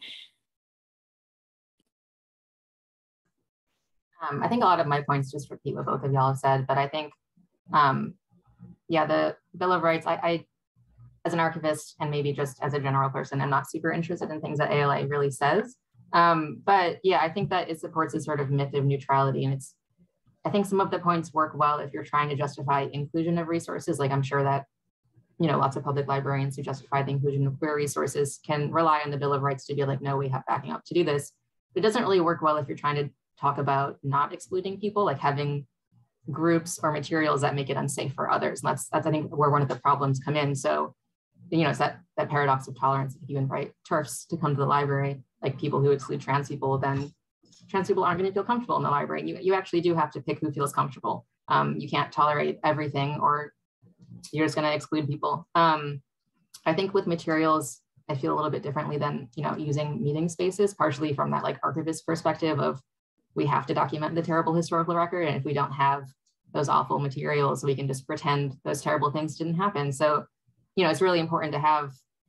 Um, I think a lot of my points just repeat what both of y'all have said, but I think, um, yeah, the Bill of Rights, I, I, as an archivist and maybe just as a general person, I'm not super interested in things that A L A really says. Um, but yeah, I think that it supports a sort of myth of neutrality. And it's, I think some of the points work well if you're trying to justify inclusion of resources. Like I'm sure that, you know, lots of public librarians who justify the inclusion of queer resources can rely on the Bill of Rights to be like, no, we have backing up to do this. It doesn't really work well if you're trying to talk about not excluding people, like having groups or materials that make it unsafe for others. And that's, that's I think, where one of the problems come in. So, you know, it's that, that paradox of tolerance. If you invite TERFs to come to the library, like people who exclude trans people, then trans people aren't going to feel comfortable in the library. You, you actually do have to pick who feels comfortable. Um, you can't tolerate everything or you're just going to exclude people. Um, I think with materials, I feel a little bit differently than, you know, using meeting spaces, partially from that like archivist perspective of we have to document the terrible historical record. And if we don't have those awful materials, we can just pretend those terrible things didn't happen. So, you know, it's really important to have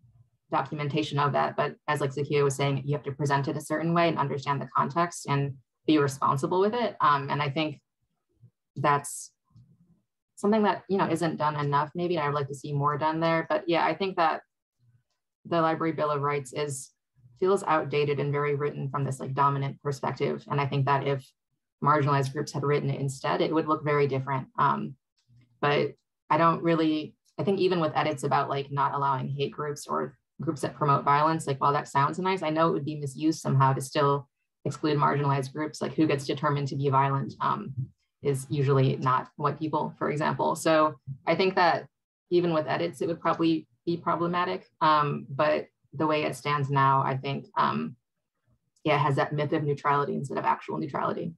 documentation of that. But as like Zakiya was saying, you have to present it a certain way and understand the context and be responsible with it. Um, and I think that's something that, you know, isn't done enough. Maybe I would like to see more done there. But yeah, I think that the Library Bill of Rights is feels outdated and very written from this like dominant perspective. And I think that if marginalized groups had written it instead, it would look very different. Um, but I don't really, I think even with edits about like not allowing hate groups or groups that promote violence, like while that sounds nice, I know it would be misused somehow to still exclude marginalized groups, like who gets determined to be violent um, is usually not white people, for example. So I think that even with edits, it would probably be problematic. Um, but the way it stands now, I think, um, yeah, it has that myth of neutrality instead of actual neutrality.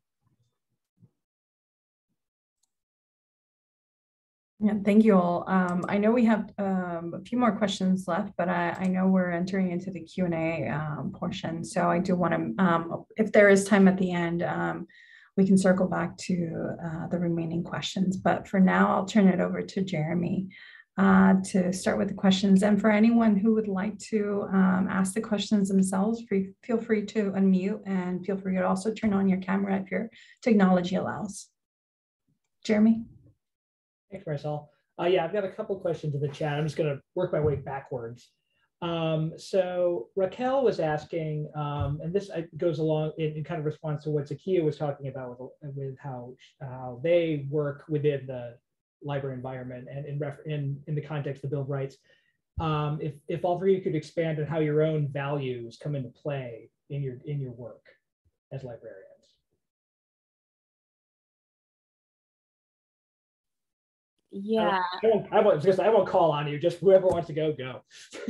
Yeah, thank you all. Um, I know we have um, a few more questions left, but I, I know we're entering into the Q and A um, portion. So I do want to, um, if there is time at the end, um, we can circle back to uh, the remaining questions. But for now, I'll turn it over to Jeremy uh, to start with the questions. And for anyone who would like to um, ask the questions themselves, free, feel free to unmute and feel free to also turn on your camera if your technology allows. Jeremy? Thanks, Marisol. Uh, yeah, I've got a couple questions in the chat. I'm just going to work my way backwards. Um, so Raquel was asking, um, and this goes along in, in kind of response to what Zakiya was talking about with, with how, how they work within the library environment and in, ref, in, in the context of the Bill of Rights. Um, if, if all three of you could expand on how your own values come into play in your, in your work as librarians. Yeah. I won't, I won't, just, I won't call on you, just whoever wants to go, go.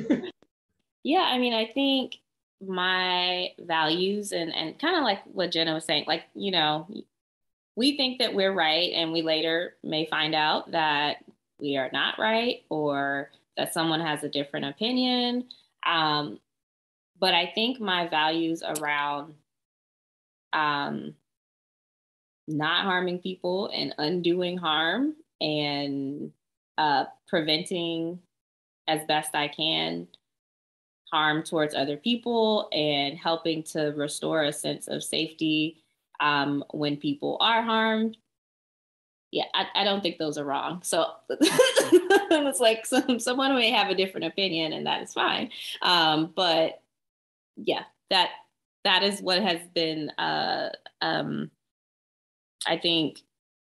Yeah, I mean, I think my values and, and kind of like what Jenna was saying, like, you know, we think that we're right and we later may find out that we are not right or that someone has a different opinion. Um, but I think my values around um, not harming people and undoing harm and uh, preventing as best I can harm towards other people and helping to restore a sense of safety um, when people are harmed. Yeah, I, I don't think those are wrong. So it's like some, someone may have a different opinion and that is fine. Um, but yeah, that that is what has been, uh, um, I think,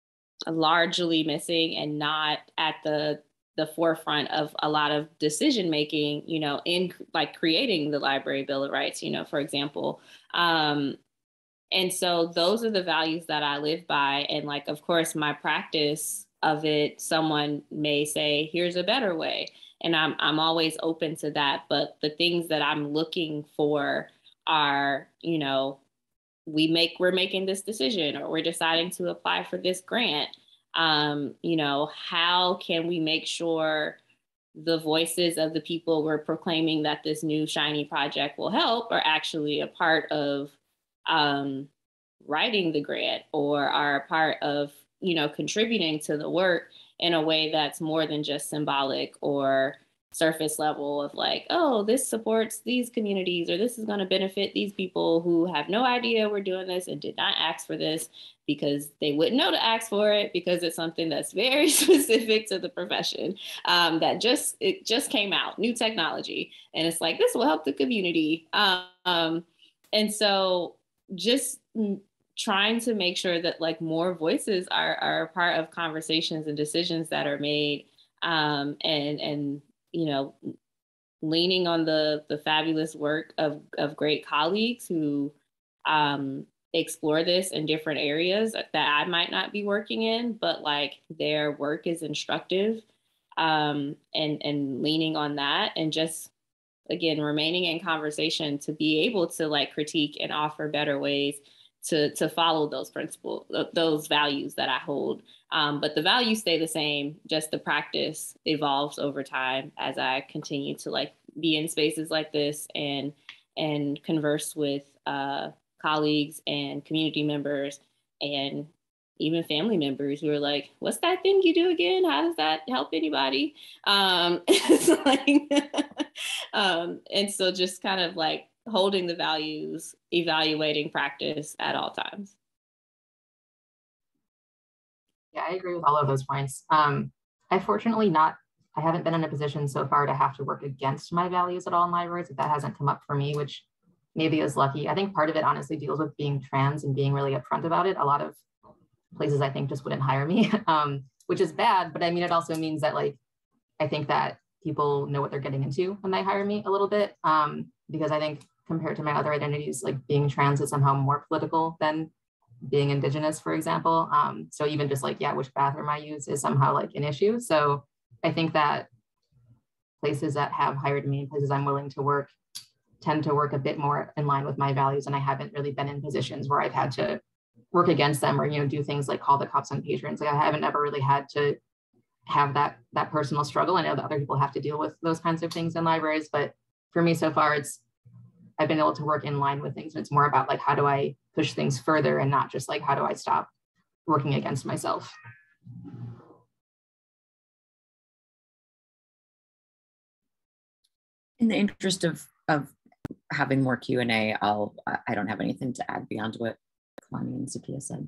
largely missing and not at the the forefront of a lot of decision making, you know, in like creating the Library Bill of Rights, you know, for example. Um, and so those are the values that I live by. And like, of course, my practice of it, someone may say, here's a better way. And I'm I'm always open to that. But the things that I'm looking for are, you know, we make, we're making this decision or we're deciding to apply for this grant. Um, you know, how can we make sure the voices of the people we're proclaiming that this new shiny project will help are actually a part of um, writing the grant or are a part of, you know, contributing to the work in a way that's more than just symbolic or surface level of like, oh, this supports these communities or this is going to benefit these people who have no idea we're doing this and did not ask for this because they wouldn't know to ask for it because it's something that's very specific to the profession um, that just, it just came out, new technology. And it's like, this will help the community. Um, and so just trying to make sure that like more voices are, are part of conversations and decisions that are made um, and, and, you know, leaning on the the fabulous work of, of great colleagues who um, explore this in different areas that I might not be working in, but like their work is instructive um, and, and leaning on that and just, again, remaining in conversation to be able to like critique and offer better ways to, to follow those principles, those values that I hold. Um, but the values stay the same, just the practice evolves over time as I continue to like be in spaces like this and, and converse with uh, colleagues and community members and, even family members who are like, what's that thing you do again? How does that help anybody? Um, it's like, um, and so just kind of like holding the values, evaluating practice at all times. Yeah, I agree with all of those points. Um, I fortunately not, I haven't been in a position so far to have to work against my values at all in libraries. That hasn't come up for me, which maybe is lucky. I think part of it honestly deals with being trans and being really upfront about it. A lot of places I think just wouldn't hire me, um, which is bad. But I mean, it also means that like, I think that people know what they're getting into when they hire me a little bit, um, because I think compared to my other identities, like being trans is somehow more political than being Indigenous, for example. Um, so even just like, yeah, which bathroom I use is somehow like an issue. So I think that places that have hired me, places I'm willing to work, tend to work a bit more in line with my values. And I haven't really been in positions where I've had to work against them or, you know, do things like call the cops on patrons. Like I haven't ever really had to have that, that personal struggle. I know that other people have to deal with those kinds of things in libraries, but for me so far, it's, I've been able to work in line with things. And it's more about like, how do I push things further and not just like, how do I stop working against myself? In the interest of, of having more Q and A, I'll, I don't have anything to add beyond what Kalani and Zakiya said.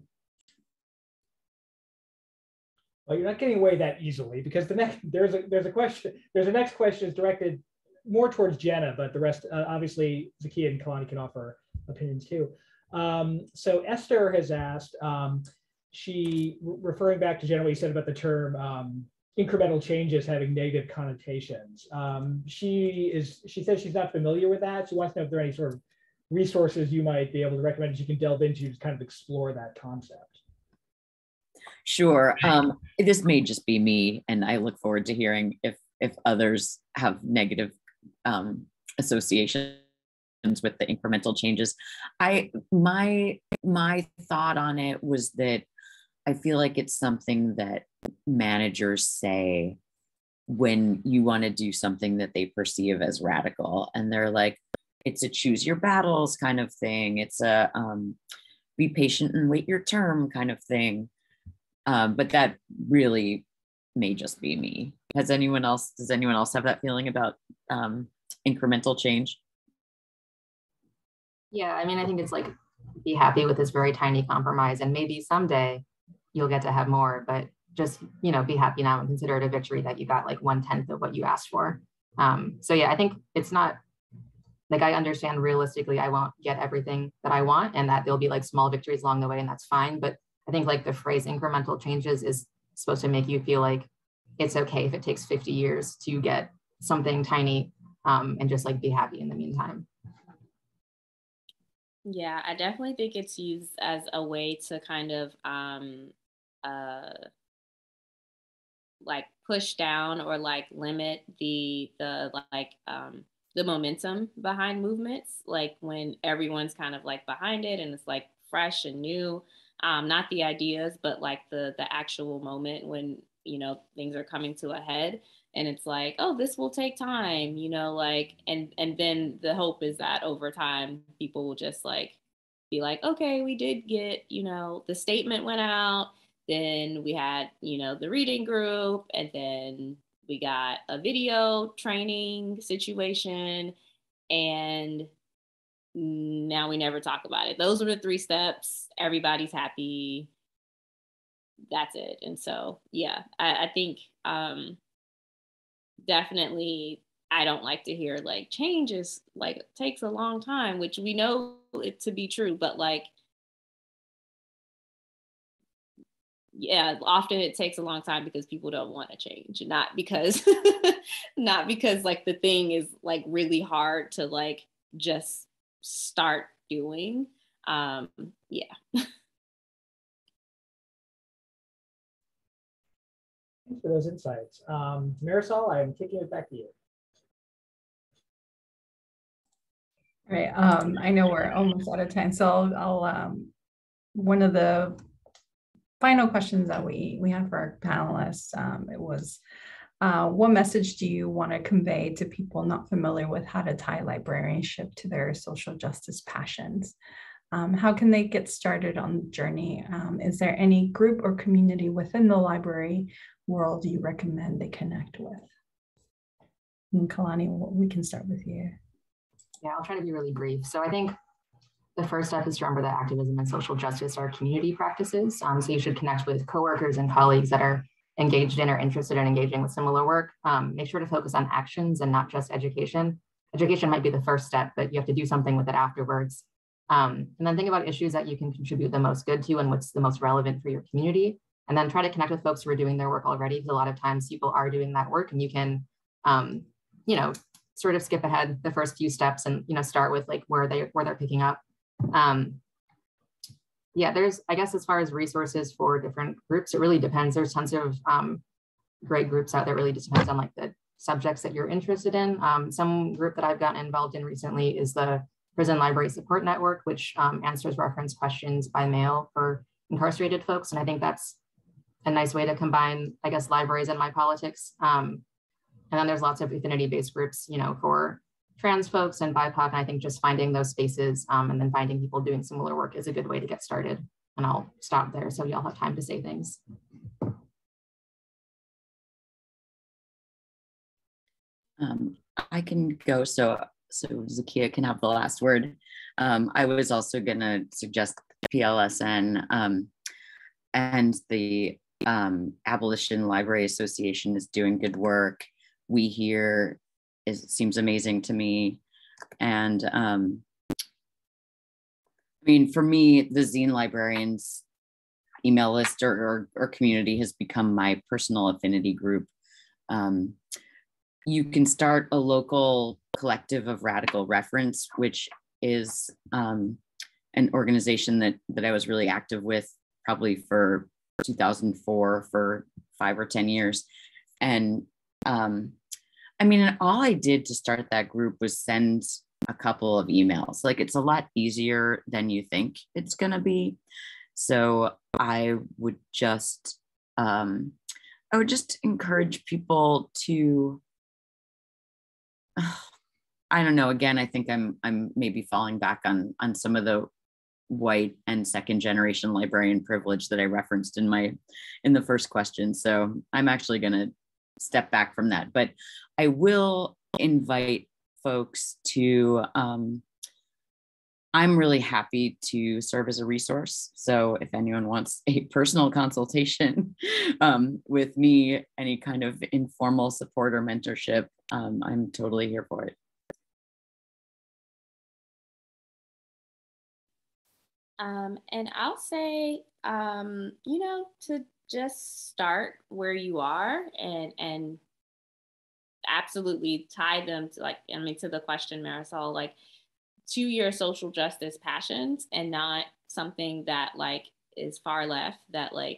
Well, you're not getting away that easily because the next, there's a, there's a question, there's a next question is directed more towards Jenna, but the rest, uh, obviously Zakiya and Kalani can offer opinions too. Um, so Esther has asked, um, she, referring back to Jenna, what you said about the term um, incremental changes having negative connotations. Um, she is, she says she's not familiar with that. She wants to know if there are any sort of resources you might be able to recommend that you can delve into to kind of explore that concept. Sure. Um, this may just be me, and I look forward to hearing if if others have negative um, associations with the incremental changes. I my my thought on it was that I feel like it's something that managers say when you want to do something that they perceive as radical, and they're like, it's a choose your battles kind of thing. It's a um, be patient and wait your term kind of thing. Um, but that really may just be me. Has anyone else, does anyone else have that feeling about um, incremental change? Yeah, I mean, I think it's like, be happy with this very tiny compromise and maybe someday you'll get to have more, but just, you know, be happy now and consider it a victory that you got like one tenth of what you asked for. Um, so yeah, I think it's not, like I understand realistically, I won't get everything that I want and that there'll be like small victories along the way and that's fine. But I think like the phrase incremental changes is supposed to make you feel like it's okay if it takes fifty years to get something tiny um, and just like be happy in the meantime. Yeah, I definitely think it's used as a way to kind of um, uh, like push down or like limit the the like um, the momentum behind movements. Like when everyone's kind of like behind it and it's like fresh and new. Um, not the ideas, but like the the actual moment when, you know, things are coming to a head and it's like, oh, this will take time, you know, like, and and then the hope is that over time, people will just like be like, okay, we did get, you know, the statement went out, then we had, you know, the reading group, and then we got a video training situation, and now we never talk about it. Those are the three steps. Everybody's happy. That's it. And so, yeah, I, I think um, definitely I don't like to hear like change is like takes a long time, which we know it to be true, but like, yeah, often it takes a long time because people don't want to change, not because, not because like the thing is like really hard to like just start doing. Um, yeah. Thanks for those insights. Um, Marisol, I'm kicking it back to you. All right. Um, I know we're almost out of time, so I'll, I'll um, one of the final questions that we we have for our panelists, um, it was, uh, what message do you want to convey to people not familiar with how to tie librarianship to their social justice passions? Um, how can they get started on the journey? Um, is there any group or community within the library world you recommend they connect with? And Kalani, we can start with you. Yeah, I'll try to be really brief. So I think the first step is to remember that activism and social justice are community practices. Um, so you should connect with coworkers and colleagues that are engaged in or interested in engaging with similar work. Um, make sure to focus on actions and not just education. Education might be the first step, but you have to do something with it afterwards. Um, and then think about issues that you can contribute the most good to and what's the most relevant for your community. And then try to connect with folks who are doing their work already, because a lot of times people are doing that work, and you can, um, you know, sort of skip ahead the first few steps and, you know, start with like where they where they're picking up. Um, yeah, there's, I guess, as far as resources for different groups, it really depends. There's tons of um, great groups out there. It really just depends on like the subjects that you're interested in. Um, some group that I've gotten involved in recently is the Prison Library Support Network, which um, answers reference questions by mail for incarcerated folks. And I think that's a nice way to combine, I guess, libraries and my politics. Um, and then there's lots of affinity-based groups, you know, for trans folks and B I P O C, and I think just finding those spaces um, and then finding people doing similar work is a good way to get started. And I'll stop there so y'all have time to say things. Um, I can go, so so Zakiya can have the last word. Um, I was also gonna suggest P L S N um, and the um, Abolition Library Association is doing good work. We Hear is, seems amazing to me. And um, I mean, for me, the Zine Librarians email list or, or, or community has become my personal affinity group. Um, you can start a local collective of radical reference, which is um, an organization that, that I was really active with probably for two thousand four for five or ten years. And um, I mean, all I did to start that group was send a couple of emails. Like, it's a lot easier than you think it's gonna be. So I would just, um, I would just encourage people to, uh, I don't know, again, I think I'm, I'm maybe falling back on, on some of the white and second generation librarian privilege that I referenced in my, in the first question. So I'm actually gonna step back from that, but I will invite folks to, um, I'm really happy to serve as a resource. So if anyone wants a personal consultation um, with me, any kind of informal support or mentorship, um, I'm totally here for it. Um, and I'll say, um, you know, to just start where you are and, and absolutely tie them to, like, I mean, to the question, Marisol, like, to your social justice passions, and not something that like is far left, that like,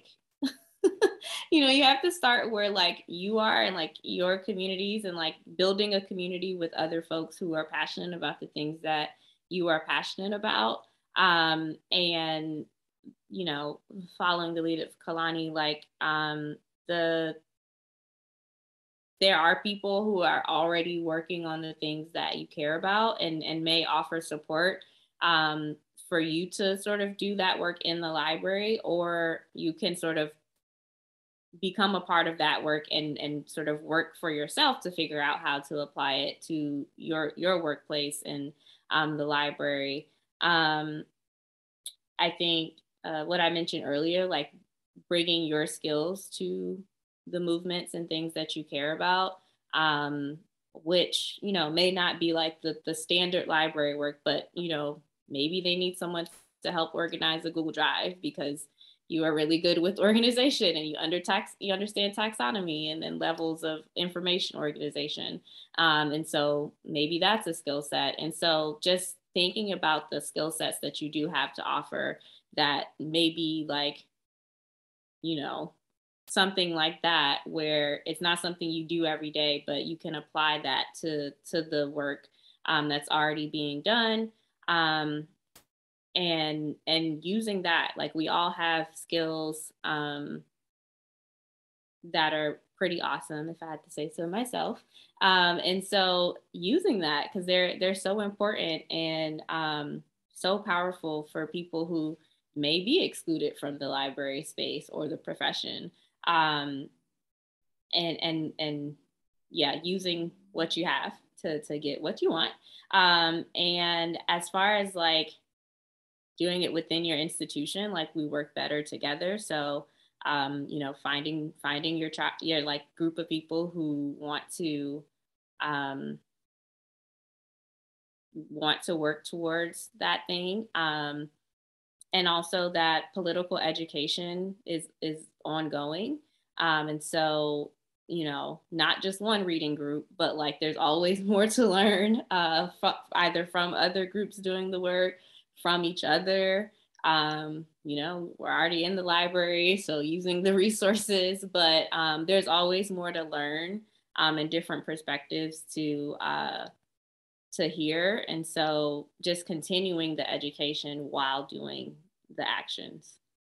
you know, you have to start where like you are and like your communities, and like building a community with other folks who are passionate about the things that you are passionate about. Um, and, you know, following the lead of Kalani, like um, the, there are people who are already working on the things that you care about, and, and may offer support um, for you to sort of do that work in the library, or you can sort of become a part of that work and, and sort of work for yourself to figure out how to apply it to your, your workplace and um, the library. Um, I think uh, what I mentioned earlier, like bringing your skills to the movements and things that you care about, um, which, you know, may not be like the, the standard library work, but, you know, maybe they need someone to help organize a Google Drive because you are really good with organization and you under tax, you understand taxonomy and then levels of information organization. Um, and so maybe that's a skill set. And so just thinking about the skill sets that you do have to offer that maybe like, you know, something like that, where it's not something you do every day, but you can apply that to, to the work um, that's already being done. Um, and, and using that, like we all have skills um, that are pretty awesome, if I had to say so myself. Um, and so using that, because they're, they're so important, and um, so powerful for people who may be excluded from the library space or the profession. Um, and, and, and yeah, using what you have to, to get what you want. Um, and as far as like doing it within your institution, like we work better together. So, um, you know, finding, finding your, your like group of people who want to, um, want to work towards that thing. Um, and also that political education is, is ongoing. Um, and so, you know, not just one reading group, but like there's always more to learn, uh, from, either from other groups doing the work, from each other. Um, you know, we're already in the library, so using the resources, but um, there's always more to learn, um, and different perspectives to, uh, to hear. And so just continuing the education while doing the actions.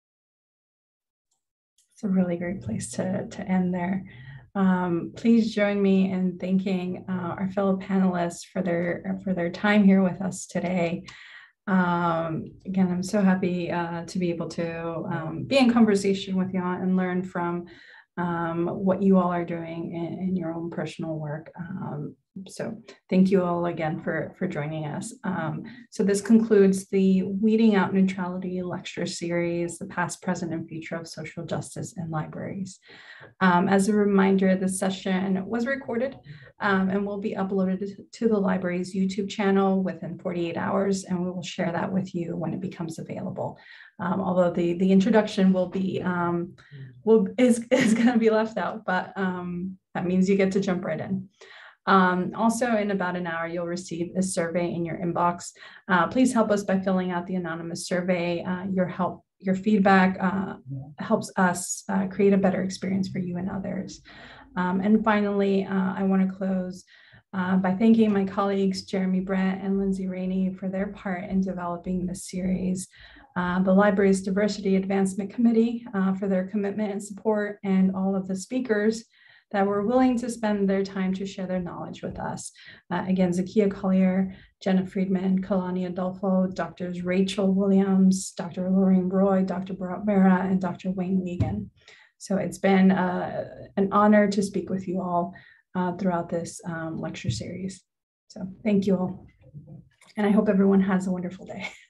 It's a really great place to, to end there. Um, please join me in thanking uh, our fellow panelists for their, for their time here with us today. Um, again, I'm so happy uh, to be able to um, be in conversation with y'all and learn from um, what you all are doing in, in your own personal work. Um, so thank you all again for, for joining us. Um, so this concludes the Weeding Out Neutrality lecture series, the past, present, and future of social justice in libraries. Um, as a reminder, this session was recorded um, and will be uploaded to the library's YouTube channel within forty-eight hours, and we will share that with you when it becomes available. Um, although the, the introduction will be, um, will, is, is going to be left out, but um, that means you get to jump right in. Um, also, in about an hour, you'll receive a survey in your inbox. Uh, please help us by filling out the anonymous survey. Uh, your help, your feedback uh, helps us uh, create a better experience for you and others. Um, and finally, uh, I want to close uh, by thanking my colleagues, Jeremy Brent and Lindsay Rainey, for their part in developing this series. Uh, the library's Diversity Advancement Committee uh, for their commitment and support, and all of the speakers that were willing to spend their time to share their knowledge with us. Uh, again, Zakiya Collier, Jenna Freedman, Kalani Adolpho, Doctors Rachel Williams, Doctor Lorraine Roy, Doctor Bharat Mehra, and Doctor Wayne Wiegand. So it's been uh, an honor to speak with you all uh, throughout this um, lecture series. So thank you all. And I hope everyone has a wonderful day.